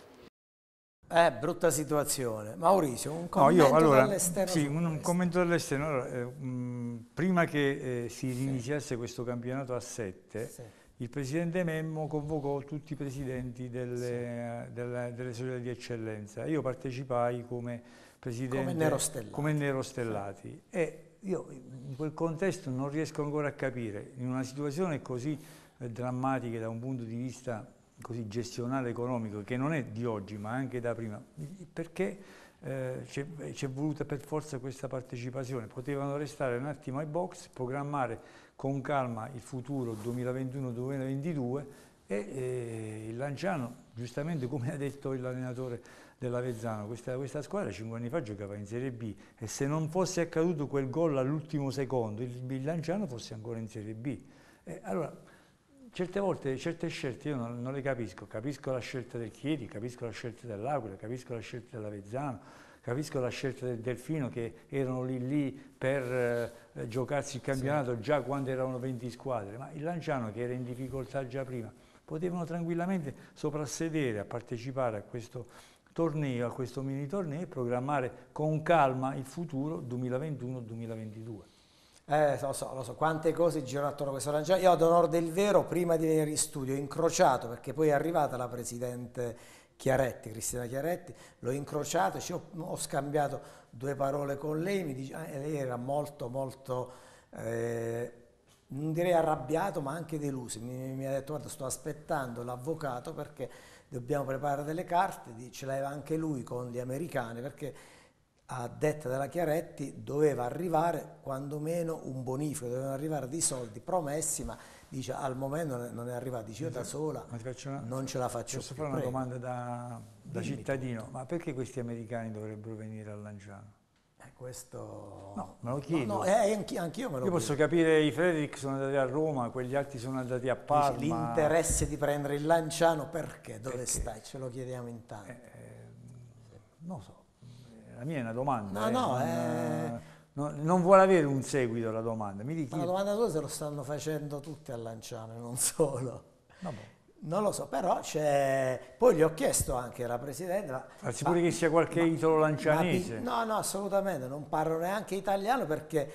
Eh, brutta situazione. Maurizio, un commento no, io, allora, dall'esterno? Sì, un, un commento dall'esterno. Allora, eh, mh, prima che eh, si iniziasse questo campionato a sette, sì. il presidente Memmo convocò tutti i presidenti delle, sì. delle, delle società di eccellenza. Io partecipai come presidente, come Nerostellati. Come Nerostellati. Sì. E io in quel contesto non riesco ancora a capire, in una situazione così eh, drammatica da un punto di vista così gestionale economico, che non è di oggi ma anche da prima, perché eh, c'è voluta per forza questa partecipazione. Potevano restare un attimo ai box, programmare con calma il futuro duemilaventuno duemilaventidue e eh, il Lanciano, giustamente come ha detto l'allenatore dell'Avezzano, questa, questa squadra cinque anni fa giocava in Serie B e se non fosse accaduto quel gol all'ultimo secondo il, il Lanciano fosse ancora in Serie B. E allora certe volte, certe scelte io non, non le capisco, capisco la scelta del Chieti, capisco la scelta dell'Aquila, capisco la scelta dell'Avezzano, capisco la scelta del Delfino che erano lì lì per eh, giocarsi il campionato sì. già quando erano venti squadre, ma il Lanciano che era in difficoltà già prima, potevano tranquillamente soprassedere a partecipare a questo torneo, a questo mini torneo e programmare con calma il futuro duemilaventuno duemilaventidue. Eh, lo so, lo so, quante cose girano attorno a questo Lanciano. Io ad onor del vero, prima di venire in studio, ho incrociato, perché poi è arrivata la presidente Chiaretti, Cristina Chiaretti, l'ho incrociato, ci ho, ho scambiato due parole con lei, mi dice, eh, lei era molto, molto, eh, non direi arrabbiato, ma anche deluso. Mi, mi ha detto, guarda, sto aspettando l'avvocato perché dobbiamo preparare delle carte, ce l'aveva anche lui con gli americani, perché a detta della Chiaretti doveva arrivare quantomeno un bonifico, dovevano arrivare dei soldi promessi, ma dice al momento non è arrivato, dice io da sola una, non ce la faccio posso più. Posso fare una Prego. domanda da, da cittadino, ma perché questi americani dovrebbero venire al Lanciano? Eh, questo... No, me lo chiedo. No, no, eh, anch'io, anch'io me lo Io chiedo. Posso capire, i Frederick sono andati a Roma, quegli altri sono andati a Parma. L'interesse di prendere il Lanciano perché? Dove perché? stai? Ce lo chiediamo intanto. Eh, eh, non lo so. La mia è una domanda. No, no, eh, eh... non, non, non vuole avere un seguito la domanda. Mi dichi... La domanda tua se lo stanno facendo tutti a Lanciano, non solo. Vabbè. Non lo so, però c'è... Poi gli ho chiesto anche alla Presidente... Ma, Farsi pure che sia qualche ma, italo lancianese. Ma, no, no, assolutamente, non parlo neanche italiano perché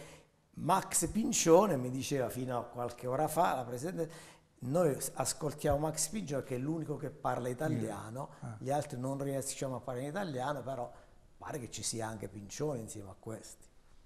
Max Pincione mi diceva fino a qualche ora fa, la Presidente, noi ascoltiamo Max Pincione che è l'unico che parla italiano, mm. ah. gli altri non riusciamo a parlare in italiano, però... pare che ci sia anche Pincione insieme a questi.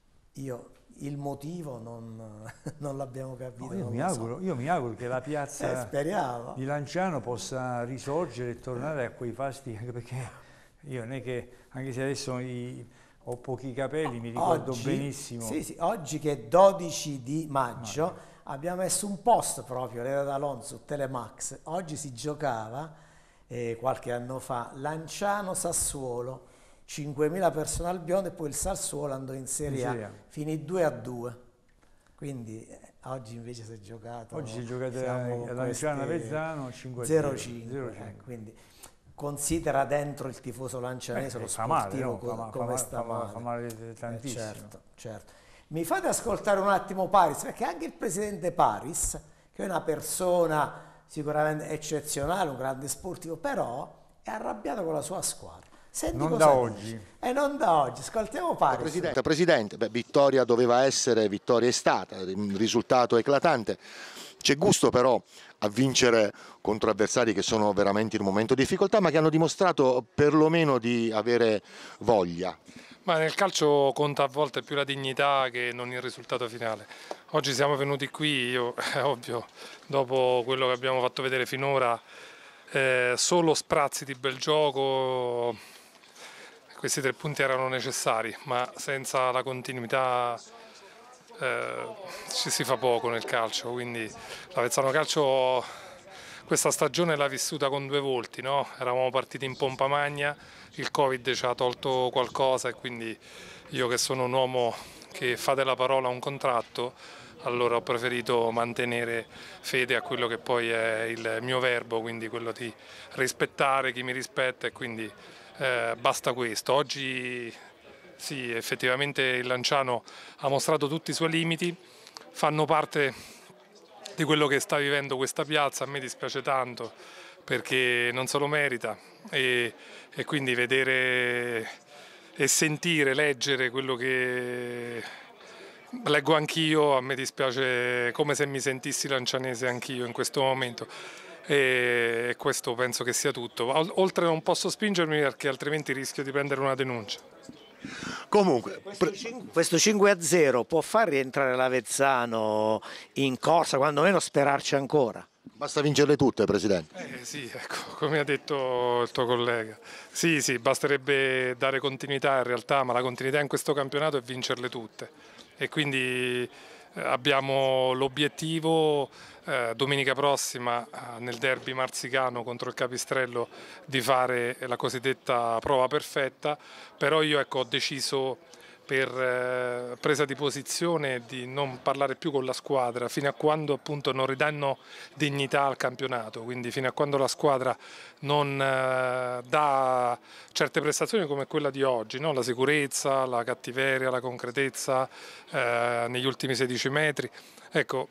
Io il motivo non, non l'abbiamo capito. No, io, mi so. auguro, io mi auguro che la piazza eh, di Lanciano possa risorgere e tornare a quei fasti, anche perché io non è che, anche se adesso i, Ho pochi capelli, mi ricordo oggi, benissimo. Sì, sì, oggi che è dodici di maggio, maggio. abbiamo messo un post proprio, l'era d'Alonso su Telemax. Oggi si giocava, eh, qualche anno fa, Lanciano-Sassuolo, cinquemila persone al Biondo e poi il Sassuolo andò in Serie A, finì due a due. Quindi eh, oggi invece si è giocato... Oggi si è giocato a Lanciano-Avezzano cinque a zero cinque, eh, quindi considera dentro il tifoso lancianese eh, lo sportivo male, no? come fa, sta fa, male. Fa male tantissimo. Eh, certo, certo. Mi fate ascoltare un attimo Paris, perché anche il presidente Paris, che è una persona sicuramente eccezionale, un grande sportivo, però è arrabbiato con la sua squadra. Senti non da oggi. E eh, non da oggi. Ascoltiamo Paris. Presidente, Presidente beh, vittoria doveva essere, vittoria è stata, un risultato eclatante. C'è gusto però a vincere contro avversari che sono veramente in un momento di difficoltà, ma che hanno dimostrato perlomeno di avere voglia. Ma nel calcio conta a volte più la dignità che non il risultato finale. Oggi siamo venuti qui, io, è ovvio, dopo quello che abbiamo fatto vedere finora, eh, solo sprazzi di bel gioco, questi tre punti erano necessari, ma senza la continuità eh, ci si fa poco nel calcio, quindi l'Avezzano Calcio questa stagione l'ha vissuta con due volti, no? Eravamo partiti in pompa magna, il Covid ci ha tolto qualcosa e quindi io che sono un uomo che fa della parola un contratto, allora ho preferito mantenere fede a quello che poi è il mio verbo, quindi quello di rispettare chi mi rispetta e quindi eh, basta questo. Oggi sì, effettivamente il Lanciano ha mostrato tutti i suoi limiti, fanno parte di quello che sta vivendo questa piazza, a me dispiace tanto perché non se lo merita e, e quindi vedere e sentire, leggere quello che leggo anch'io, a me dispiace come se mi sentissi lancianese anch'io in questo momento e questo penso che sia tutto. Oltre non posso spingermi perché altrimenti rischio di prendere una denuncia. Comunque, questo cinque a zero può far rientrare l'Avezzano in corsa, quando meno sperarci ancora. Basta vincerle tutte, Presidente. Eh sì, ecco, come ha detto il tuo collega. Sì, sì, basterebbe dare continuità in realtà, ma la continuità in questo campionato è vincerle tutte. E quindi abbiamo l'obiettivo eh, domenica prossima eh, nel derby marzicano contro il Capistrello di fare la cosiddetta prova perfetta, però io ecco, ho deciso per eh, presa di posizione di non parlare più con la squadra fino a quando appunto non ridanno dignità al campionato, quindi fino a quando la squadra non eh, dà certe prestazioni come quella di oggi, no? La sicurezza, la cattiveria, la concretezza eh, negli ultimi sedici metri. Ecco,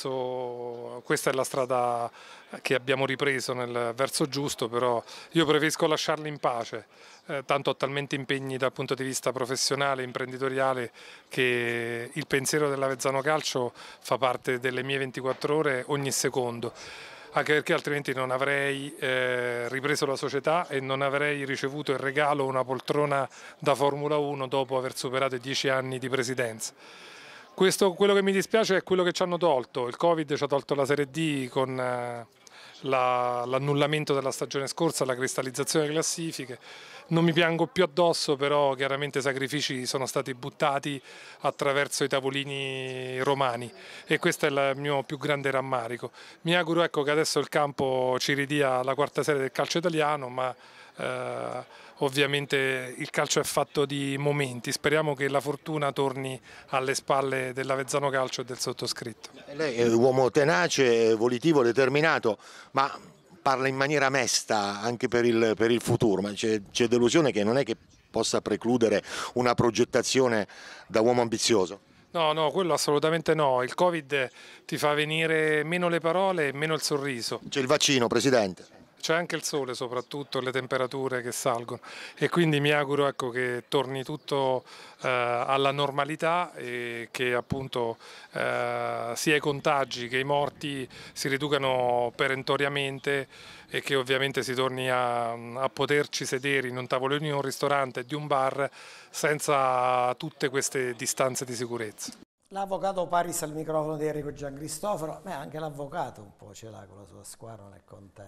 adesso questa è la strada che abbiamo ripreso nel verso giusto, però io preferisco lasciarli in pace, eh, tanto ho talmente impegni dal punto di vista professionale, imprenditoriale, che il pensiero dell'Avezzano Calcio fa parte delle mie ventiquattro ore ogni secondo, anche perché altrimenti non avrei eh, ripreso la società e non avrei ricevuto il regalo una poltrona da Formula uno dopo aver superato i dieci anni di presidenza. Questo, quello che mi dispiace è quello che ci hanno tolto, il Covid ci ha tolto la Serie D con eh, l'annullamento della stagione scorsa, la cristallizzazione delle classifiche. Non mi piango più addosso, però chiaramente i sacrifici sono stati buttati attraverso i tavolini romani e questo è il mio più grande rammarico. Mi auguro ecco, che adesso il campo ci ridia la quarta serie del calcio italiano, ma eh, ovviamente il calcio è fatto di momenti, speriamo che la fortuna torni alle spalle dell'Avezzano Calcio e del sottoscritto. Lei è un uomo tenace, volitivo, determinato, ma parla in maniera mesta anche per il, per il futuro, ma c'è delusione che non è che possa precludere una progettazione da uomo ambizioso? No, no, quello assolutamente no, il Covid ti fa venire meno le parole e meno il sorriso. C'è il vaccino, Presidente. C'è anche il sole soprattutto, le temperature che salgono e quindi mi auguro ecco, che torni tutto eh, alla normalità e che appunto eh, sia i contagi che i morti si riducano perentoriamente e che ovviamente si torni a, a poterci sedere in un tavolino di un ristorante e di un bar senza tutte queste distanze di sicurezza. L'avvocato Paris al microfono di Enrico Giancristoforo, beh, anche l'avvocato un po' ce l'ha con la sua squadra, non è contento.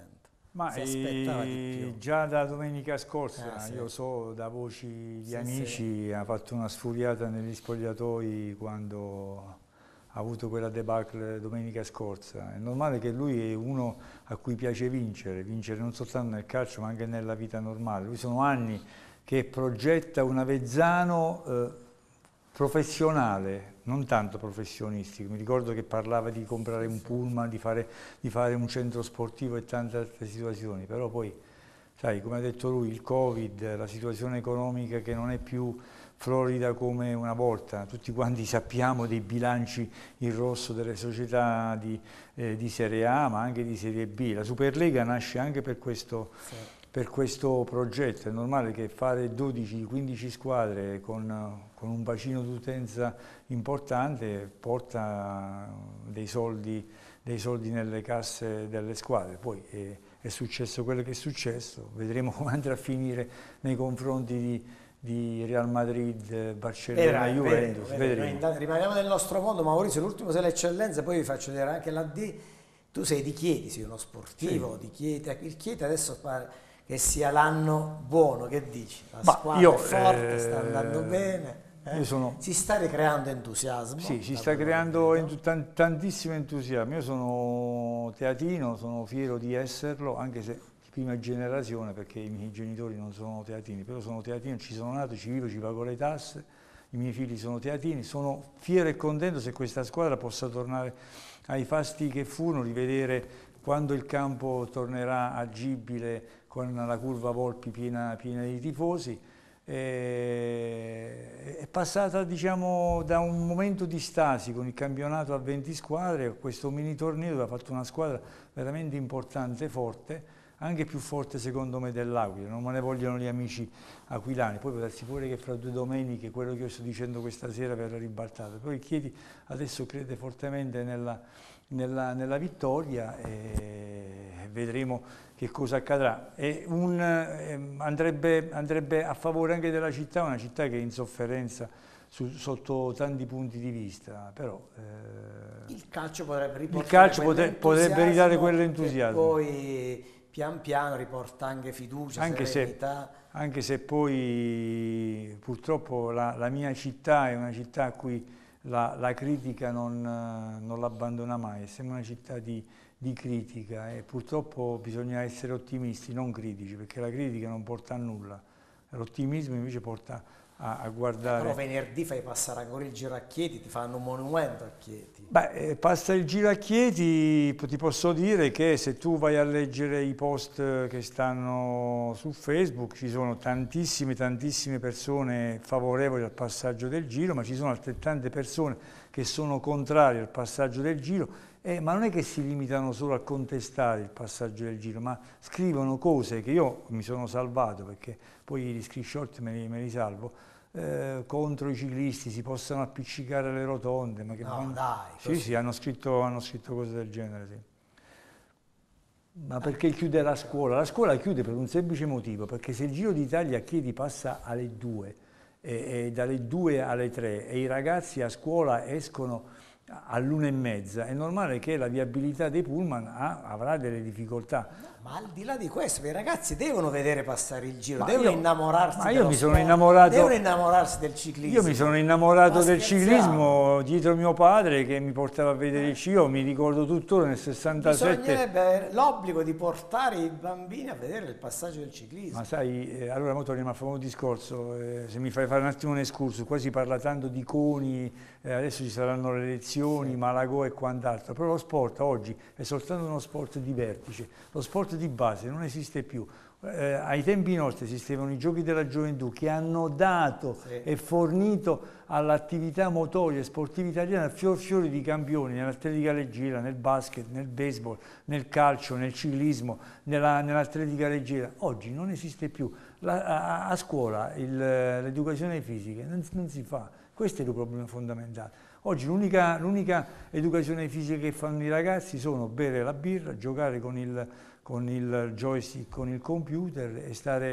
Ma si aspettava di più. Già da domenica scorsa, Ah, sì. io so da voci di Sì, amici, sì. ha fatto una sfuriata negli spogliatoi quando ha avuto quella debacle domenica scorsa. È normale che lui è uno a cui piace vincere, vincere non soltanto nel calcio ma anche nella vita normale. Lui sono anni che progetta un Avezzano eh, professionale, non tanto professionistico. Mi ricordo che parlava di comprare un pullman, di fare, di fare un centro sportivo e tante altre situazioni, però poi, sai, come ha detto lui, il Covid, la situazione economica che non è più florida come una volta, tutti quanti sappiamo dei bilanci in rosso delle società di, eh, di Serie A ma anche di Serie B. La Superlega nasce anche per questo, sì. per questo progetto. È normale che fare dodici quindici squadre con, con un bacino d'utenza importante porta dei soldi, dei soldi nelle casse delle squadre. Poi è, è successo quello che è successo, vedremo come andrà a finire nei confronti di di Real Madrid, Barcellona, Vedrai, Juventus, vedremo, vedremo. Rimaniamo nel nostro mondo. Maurizio, l'ultimo sei le eccellenze, poi vi faccio vedere anche la D. Tu sei di Chieti, sei uno sportivo sì. di Chieti. Il Chieti adesso pare che sia l'anno buono, che dici? La Ma squadra io, è forte, eh, sta andando bene. Eh? Sono, si sta ricreando entusiasmo. Sì, si sta creando ent tant tantissimo entusiasmo. Io sono teatino, sono fiero di esserlo, anche se prima generazione, perché i miei genitori non sono teatini, però sono teatino, ci sono nato, ci vivo, ci pago le tasse, i miei figli sono teatini, sono fiero e contento se questa squadra possa tornare ai fasti che furono, rivedere quando il campo tornerà agibile con la curva Volpi piena, piena di tifosi. E, è passata, diciamo, da un momento di stasi con il campionato a venti squadre a questo mini torneo dove ha fatto una squadra veramente importante e forte, anche più forte secondo me dell'Aquila, non me ne vogliono gli amici aquilani, poi può darsi pure che fra due domeniche quello che io sto dicendo questa sera verrà ribaltato, poi il Chieti adesso crede fortemente nella, nella, nella vittoria e vedremo che cosa accadrà. E un, eh, andrebbe, andrebbe a favore anche della città, una città che è in sofferenza su, sotto tanti punti di vista, però eh, il calcio potrebbe riportare il calcio potre, potrebbe ridare quell'entusiasmo. Poi pian piano riporta anche fiducia, anche serenità. Se, anche se poi purtroppo la, la mia città è una città a cui la, la critica non, non l'abbandona mai, è sempre una città di, di critica e purtroppo bisogna essere ottimisti, non critici, perché la critica non porta a nulla, l'ottimismo invece porta a, a guardare. Però venerdì fai passare ancora il giro a Chieti, ti fanno un monumento a Chieti. Beh, eh, passa il giro a Chieti, ti posso dire che se tu vai a leggere i post che stanno su Facebook ci sono tantissime, tantissime persone favorevoli al passaggio del giro, ma ci sono altrettante persone che sono contrarie al passaggio del giro, eh, ma non è che si limitano solo a contestare il passaggio del giro, ma scrivono cose che io mi sono salvato, perché poi gli screenshot me li, me li salvo, Eh, contro i ciclisti, si possano appiccicare le rotonde, ma che no, man... dai, sì, sì, hanno scritto, hanno scritto cose del genere, sì. Ma perché chiude la scuola? La scuola chiude per un semplice motivo, perché se il Giro d'Italia a Chieti passa alle due e, e dalle due alle tre e i ragazzi a scuola escono all'una e mezza, è normale che la viabilità dei pullman ha, avrà delle difficoltà. No, ma al di là di questo, i ragazzi devono vedere passare il giro, Ma devono io, innamorarsi ma io mi sono sport, innamorato, devono innamorarsi del ciclismo. Io mi sono innamorato ma del scherziamo. ciclismo dietro mio padre che mi portava a vedere il Ciro, mi ricordo tuttora nel sessantasette. Bisognerebbe l'obbligo di portare i bambini a vedere il passaggio del ciclismo. Ma sai, eh, allora mo torniamo al famoso discorso, eh, se mi fai fare un attimo un escurso, qua si parla tanto di coni, eh, adesso ci saranno le elezioni, sì. Malagò e quant'altro, però lo sport oggi è soltanto uno sport di vertice, lo sport di base non esiste più. Eh, ai tempi nostri esistevano i giochi della gioventù che hanno dato sì. e fornito all'attività motoria e sportiva italiana fior fiori di campioni nell'atletica leggera, nel basket, nel baseball, nel calcio, nel ciclismo, nell'atletica nell leggera. Oggi non esiste più. La, a, a scuola l'educazione fisica non, non si fa, questo è il problema fondamentale. Oggi l'unica educazione fisica che fanno i ragazzi sono bere la birra, giocare con il, con il joystick, con il computer e stare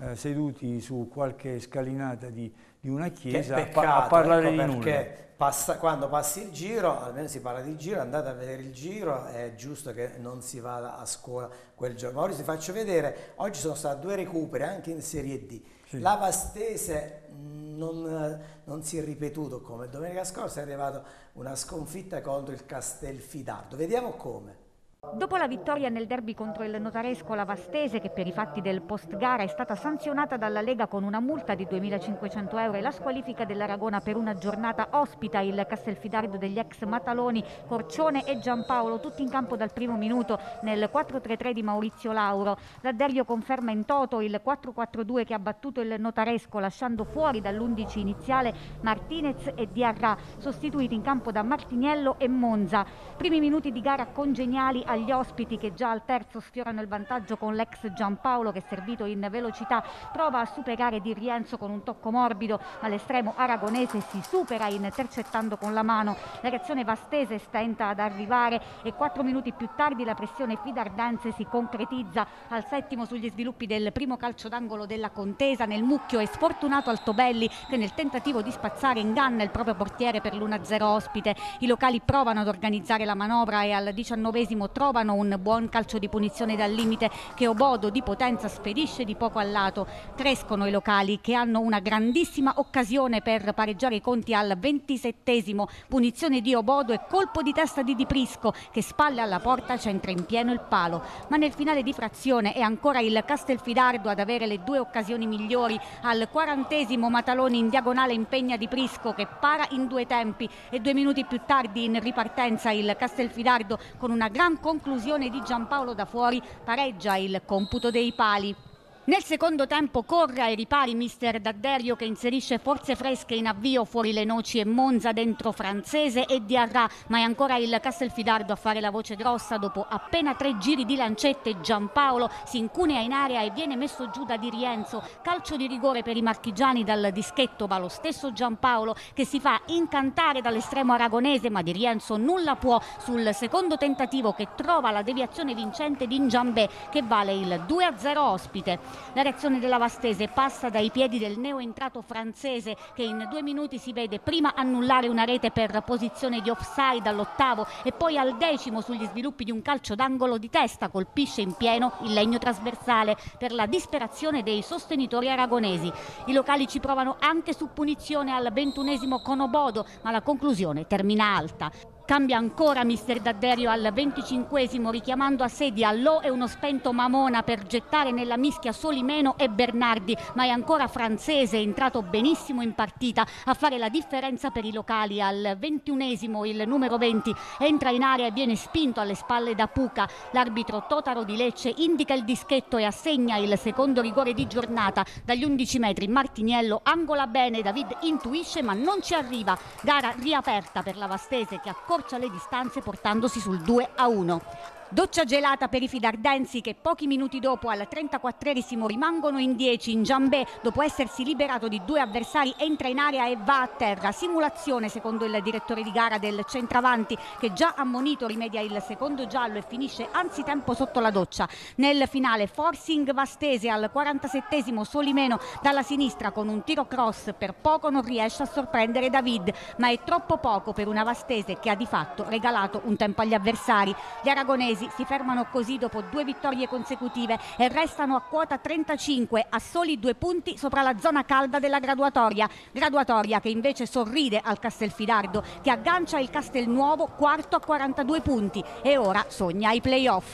eh, seduti su qualche scalinata di, di una chiesa Che peccato, a, pa a parlare ecco, di nulla. perché passa, quando passi il giro, almeno si parla di giro, andate a vedere il giro, è giusto che non si vada a scuola quel giorno. Ma ora ti faccio vedere, oggi sono stati due recuperi anche in Serie D. Sì. La Vastese non, non si è ripetuto come domenica scorsa, è arrivata una sconfitta contro il Castelfidardo. Vediamo come. Dopo la vittoria nel derby contro il notaresco la Vastese, che per i fatti del post gara è stata sanzionata dalla Lega con una multa di duemilacinquecento euro, e la squalifica dell'Aragona per una giornata, ospita il Castelfidardo degli ex Mataloni, Corcione e Giampaolo, tutti in campo dal primo minuto nel quattro tre tre di Maurizio Lauro. D'Adderio conferma in toto il quattro quattro due che ha battuto il notaresco, lasciando fuori dall'undici iniziale Martinez e Diarra, sostituiti in campo da Martiniello e Monza. Primi minuti di gara congeniali agli ospiti, che già al terzo sfiorano il vantaggio con l'ex Giampaolo, che servito in velocità prova a superare Di Rienzo con un tocco morbido, ma l'estremo aragonese si supera intercettando con la mano. La reazione vastese stenta ad arrivare e quattro minuti più tardi la pressione fidardense si concretizza. Al settimo, sugli sviluppi del primo calcio d'angolo della contesa, nel mucchio è sfortunato Altobelli, che nel tentativo di spazzare inganna il proprio portiere per l'uno a zero ospite. I locali provano ad organizzare la manovra e al diciannovesimo trovano un buon calcio di punizione dal limite che Obodo di potenza spedisce di poco a lato. Crescono i locali, che hanno una grandissima occasione per pareggiare i conti al ventisettesimo. Punizione di Obodo e colpo di testa di Di Prisco, che spalle alla porta centra in pieno il palo. Ma nel finale di frazione è ancora il Castelfidardo ad avere le due occasioni migliori. Al quarantesimo Mataloni in diagonale impegna Di Prisco, che para in due tempi, e due minuti più tardi in ripartenza il Castelfidardo, con una gran conclusione di Giampaolo da fuori, pareggia il computo dei pali. Nel secondo tempo corre ai ripari mister D'Adderio, che inserisce forze fresche in avvio fuori le Noci e Monza, dentro Francese e Diarra, ma è ancora il Castelfidardo a fare la voce grossa. Dopo appena tre giri di lancette Giampaolo si incunea in area e viene messo giù da Di Rienzo. Calcio di rigore per i marchigiani dal dischetto, ma lo stesso Giampaolo che si fa incantare dall'estremo aragonese, ma Di Rienzo nulla può sul secondo tentativo, che trova la deviazione vincente di Njambé, che vale il due a zero ospite. La reazione della Vastese passa dai piedi del neoentrato Francese, che in due minuti si vede prima annullare una rete per posizione di offside all'ottavo e poi al decimo, sugli sviluppi di un calcio d'angolo di testa, colpisce in pieno il legno trasversale, per la disperazione dei sostenitori aragonesi. I locali ci provano anche su punizione al ventunesimo con Obodo, ma la conclusione termina alta. Cambia ancora mister D'Adderio al venticinquesimo, richiamando a sé Diallo e uno spento Mamona per gettare nella mischia Solimeno e Bernardi, ma è ancora Francese, entrato benissimo in partita, a fare la differenza per i locali. Al ventunesimo il numero venti entra in area e viene spinto alle spalle da Puca. L'arbitro Totaro di Lecce indica il dischetto e assegna il secondo rigore di giornata. Dagli undici metri Martiniello angola bene, David intuisce ma non ci arriva. Gara riaperta per la Vastese, che accorcia le distanze portandosi sul due a uno. Doccia gelata per i fidardensi, che pochi minuti dopo, al trentaquattresimo, rimangono in dieci. Njambé, dopo essersi liberato di due avversari, entra in area e va a terra. Simulazione, secondo il direttore di gara, del centravanti, che già ammonito rimedia il secondo giallo e finisce anzitempo sotto la doccia. Nel finale forcing Vastese, al quarantasettesimo Solimeno dalla sinistra con un tiro cross, per poco non riesce a sorprendere David, ma è troppo poco per una Vastese che ha di fatto regalato un tempo agli avversari. Gli aragonesi si fermano così dopo due vittorie consecutive e restano a quota trentacinque, a soli due punti sopra la zona calda della graduatoria. Graduatoria che invece sorride al Castelfidardo, che aggancia il Castelnuovo quarto a quarantadue punti e ora sogna i play-off.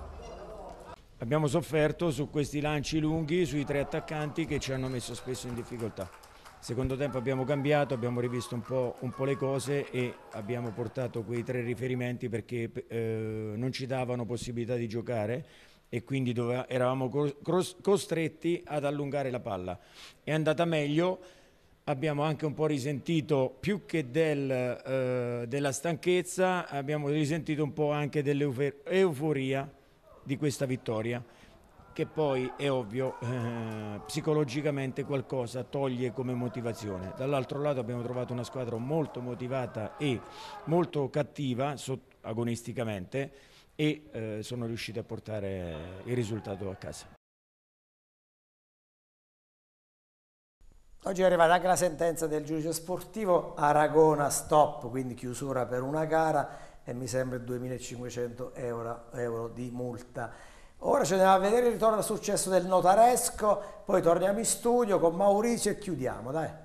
Abbiamo sofferto su questi lanci lunghi, sui tre attaccanti, che ci hanno messo spesso in difficoltà. Secondo tempo abbiamo cambiato, abbiamo rivisto un po', un po' le cose e abbiamo portato quei tre riferimenti perché eh, non ci davano possibilità di giocare e quindi dove, eravamo costretti ad allungare la palla. È andata meglio, abbiamo anche un po' risentito, più che del, eh, della stanchezza, abbiamo risentito un po' anche dell'euforia di questa vittoria, che poi è ovvio eh, psicologicamente qualcosa toglie come motivazione. Dall'altro lato abbiamo trovato una squadra molto motivata e molto cattiva agonisticamente e eh, sono riusciti a portare il risultato a casa. Oggi è arrivata anche la sentenza del giudice sportivo, Aragona stop, quindi chiusura per una gara e mi sembra duemilacinquecento euro, euro di multa. Ora ci andiamo a vedere il ritorno al successo del Notaresco, poi torniamo in studio con Maurizio e chiudiamo, dai.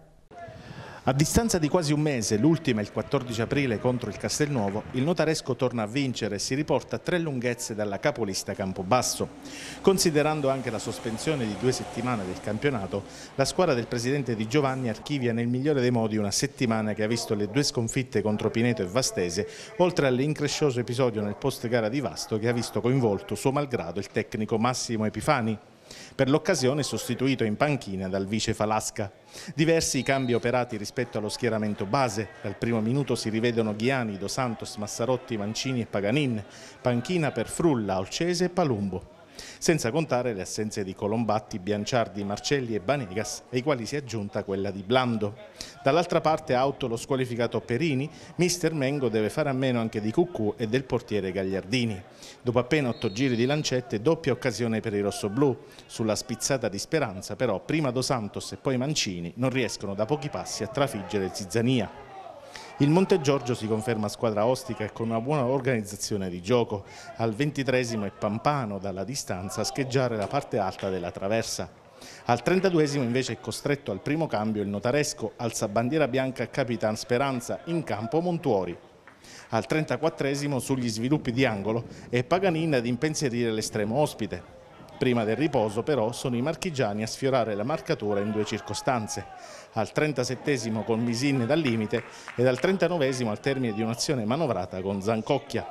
A distanza di quasi un mese, l'ultima il quattordici aprile contro il Castelnuovo, il Notaresco torna a vincere e si riporta a tre lunghezze dalla capolista Campobasso. Considerando anche la sospensione di due settimane del campionato, la squadra del presidente Di Giovanni archivia nel migliore dei modi una settimana che ha visto le due sconfitte contro Pineto e Vastese, oltre all'increscioso episodio nel post gara di Vasto che ha visto coinvolto suo malgrado il tecnico Massimo Epifani. Per l'occasione sostituito in panchina dal vice Falasca. Diversi i cambi operati rispetto allo schieramento base. Dal primo minuto si rivedono Ghiani, Dos Santos, Massarotti, Mancini e Paganin. Panchina per Frulla, Olcese e Palumbo. Senza contare le assenze di Colombatti, Bianciardi, Marcelli e Banegas, ai quali si è aggiunta quella di Blando. Dall'altra parte auto lo squalificato Perini, mister Mengo deve fare a meno anche di Cucù e del portiere Gagliardini. Dopo appena otto giri di lancette, doppia occasione per i rossoblù. Sulla spizzata di Speranza però prima Dos Santos e poi Mancini non riescono da pochi passi a trafiggere Zizzania. Il Montegiorgio si conferma squadra ostica e con una buona organizzazione di gioco. Al ventitreesimo è Pampano dalla distanza a scheggiare la parte alta della traversa. Al trentaduesimo invece è costretto al primo cambio il Notaresco, alza bandiera bianca Capitan Speranza, in campo Montuori. Al trentaquattresimo sugli sviluppi di angolo è Paganin ad impensierire l'estremo ospite. Prima del riposo però sono i marchigiani a sfiorare la marcatura in due circostanze. Al trentasettesimo con Misin dal limite ed al trentanovesimo al termine di un'azione manovrata con Zancocchia.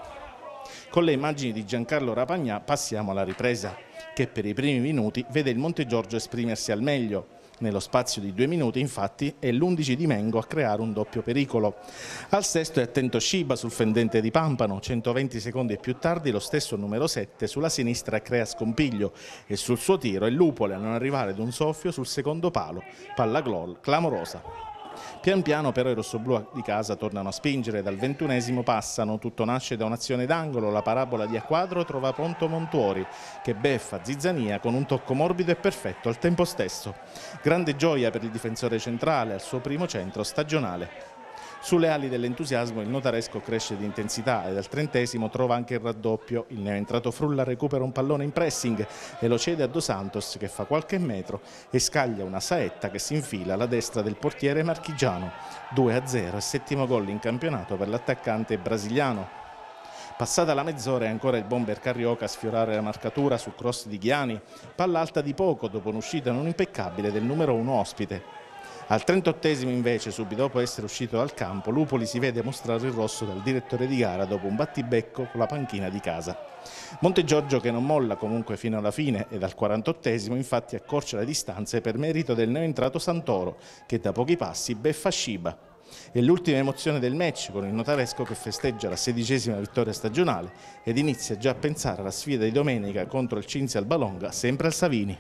Con le immagini di Giancarlo Rapagnà passiamo alla ripresa, che per i primi minuti vede il Montegiorgio esprimersi al meglio. Nello spazio di due minuti, infatti, è l'undici di Mengo a creare un doppio pericolo. Al sesto è attento Sciba sul fendente di Pampano, centoventi secondi più tardi lo stesso numero sette sulla sinistra crea scompiglio e sul suo tiro è Lupoli a non arrivare ad un soffio sul secondo palo, palla gol clamorosa. Pian piano però i rossoblù di casa tornano a spingere, dal ventunesimo passano, tutto nasce da un'azione d'angolo, la parabola di a quadro trova pronto Montuori che beffa Zizzania con un tocco morbido e perfetto al tempo stesso. Grande gioia per il difensore centrale al suo primo centro stagionale. Sulle ali dell'entusiasmo il Notaresco cresce di intensità ed al trentesimo trova anche il raddoppio. Il neoentrato Frulla recupera un pallone in pressing e lo cede a Dos Santos che fa qualche metro e scaglia una saetta che si infila alla destra del portiere marchigiano. due a zero e settimo gol in campionato per l'attaccante brasiliano. Passata la mezz'ora è ancora il bomber Carrioca a sfiorare la marcatura su cross di Ghiani, palla alta di poco dopo un'uscita non impeccabile del numero uno ospite. Al trentottesimo invece, subito dopo essere uscito dal campo, Lupoli si vede mostrare il rosso dal direttore di gara dopo un battibecco con la panchina di casa. Montegiorgio che non molla comunque fino alla fine e dal quarantottesimo infatti accorcia le distanze per merito del neoentrato Santoro che da pochi passi beffa Sciba. È l'ultima emozione del match con il Notaresco che festeggia la sedicesima vittoria stagionale ed inizia già a pensare alla sfida di domenica contro il Cinzia Albalonga, sempre al Savini.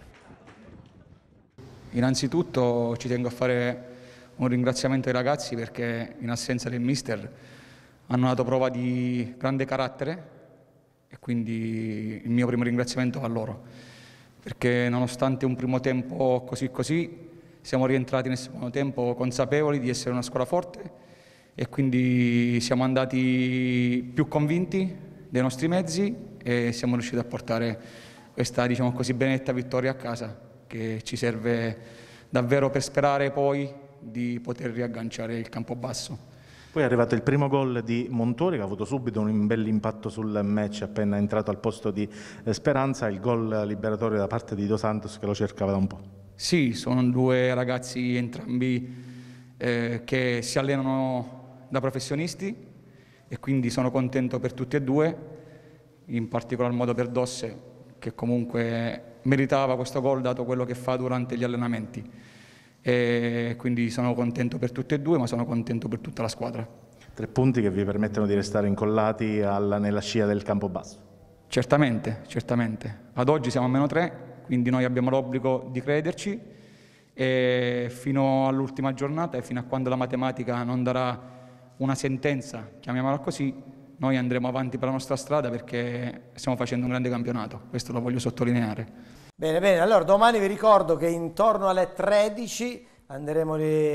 Innanzitutto ci tengo a fare un ringraziamento ai ragazzi perché in assenza del mister hanno dato prova di grande carattere e quindi il mio primo ringraziamento va a loro, perché nonostante un primo tempo così così siamo rientrati nel secondo tempo consapevoli di essere una squadra forte e quindi siamo andati più convinti dei nostri mezzi e siamo riusciti a portare questa, diciamo così, benedetta vittoria a casa, che ci serve davvero per sperare poi di poter riagganciare il Campobasso. Poi è arrivato il primo gol di Montuori che ha avuto subito un bel impatto sul match appena entrato al posto di Speranza, il gol liberatorio da parte di Dos Santos che lo cercava da un po'. Sì, sono due ragazzi entrambi eh, che si allenano da professionisti e quindi sono contento per tutti e due, in particolar modo per Dosse che comunque meritava questo gol dato quello che fa durante gli allenamenti e quindi sono contento per tutti e due, ma sono contento per tutta la squadra. Tre punti che vi permettono di restare incollati alla, nella scia del Campobasso. Certamente, certamente. Ad oggi siamo a meno tre, quindi noi abbiamo l'obbligo di crederci e fino all'ultima giornata e fino a quando la matematica non darà una sentenza, chiamiamola così, noi andremo avanti per la nostra strada perché stiamo facendo un grande campionato, questo lo voglio sottolineare. Bene, bene, allora domani vi ricordo che intorno alle tredici andremo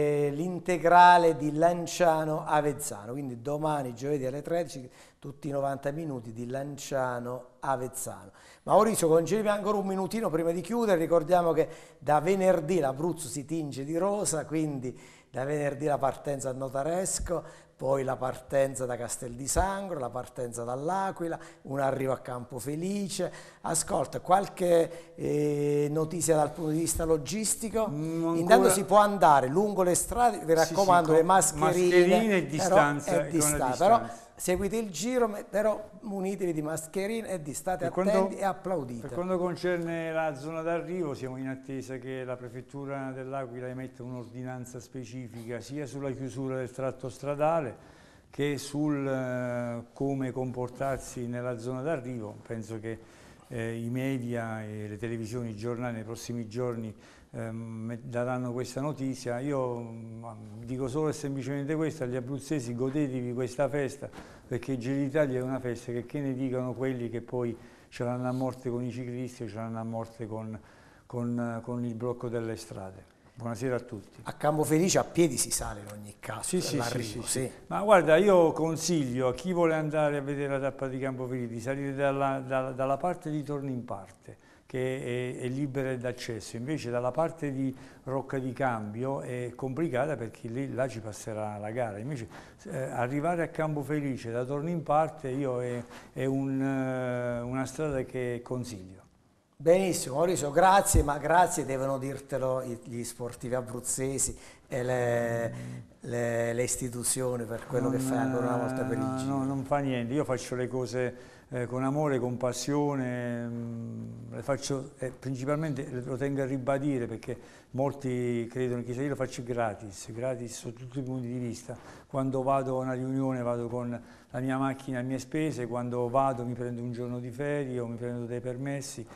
l'integrale di Lanciano-Avezzano, quindi domani giovedì alle tredici tutti i novanta minuti di Lanciano-Avezzano. Maurizio, concedimi ancora un minutino prima di chiudere, ricordiamo che da venerdì l'Abruzzo si tinge di rosa, quindi da venerdì la partenza a Notaresco, poi la partenza da Castel di Sangro, la partenza dall'Aquila, un arrivo a Campofelice. Ascolta, qualche eh, notizia dal punto di vista logistico? Mm, Intanto si può andare lungo le strade, vi raccomando, sì, sì, le mascherine, mascherine e distanza, è distanza, però seguite il giro, però munitevi di mascherine e di state attenti quando, e applaudite. Per quanto concerne la zona d'arrivo, siamo in attesa che la Prefettura dell'Aquila emetta un'ordinanza specifica sia sulla chiusura del tratto stradale che sul eh, come comportarsi nella zona d'arrivo. Penso che eh, i media e le televisioni, i giornali nei prossimi giorni ehm, daranno questa notizia. Io mh, dico solo e semplicemente questo agli abruzzesi: godetevi questa festa, perché il Giro d'Italia è una festa che, che ne dicano quelli che poi ce l'hanno a morte con i ciclisti o ce l'hanno a morte con, con, con il blocco delle strade. Buonasera a tutti. A Campofelice a piedi si sale in ogni caso, sì, sì, sì, sì, sì. sì. Ma guarda, io consiglio a chi vuole andare a vedere la tappa di Campofelice di salire dalla, dalla, dalla parte di Torno in Parte, che è, è libera d'accesso, invece dalla parte di Rocca di Cambio è complicata perché lì, là ci passerà la gara. Invece eh, arrivare a Campofelice da Torno in Parte io è, è un, uh, una strada che consiglio. Benissimo Maurizio, grazie, ma grazie devono dirtelo gli sportivi abruzzesi e le, le, le istituzioni per quello non, che fai ancora una volta per il Giro. No, non fa niente, io faccio le cose eh, con amore, con passione, mh, le faccio, eh, principalmente lo tengo a ribadire perché molti credono che se io lo faccio gratis, gratis su tutti i punti di vista. Quando vado a una riunione vado con la mia macchina a mie spese, quando vado mi prendo un giorno di ferie o mi prendo dei permessi.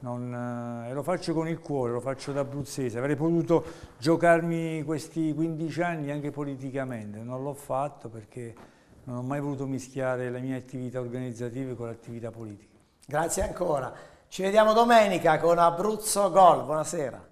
Non, eh, lo faccio con il cuore, lo faccio da abruzzese. Avrei potuto giocarmi questi quindici anni anche politicamente, non l'ho fatto perché non ho mai voluto mischiare le mie attività organizzative con l'attività politica. Grazie ancora, ci vediamo domenica con Abruzzo Gol, buonasera.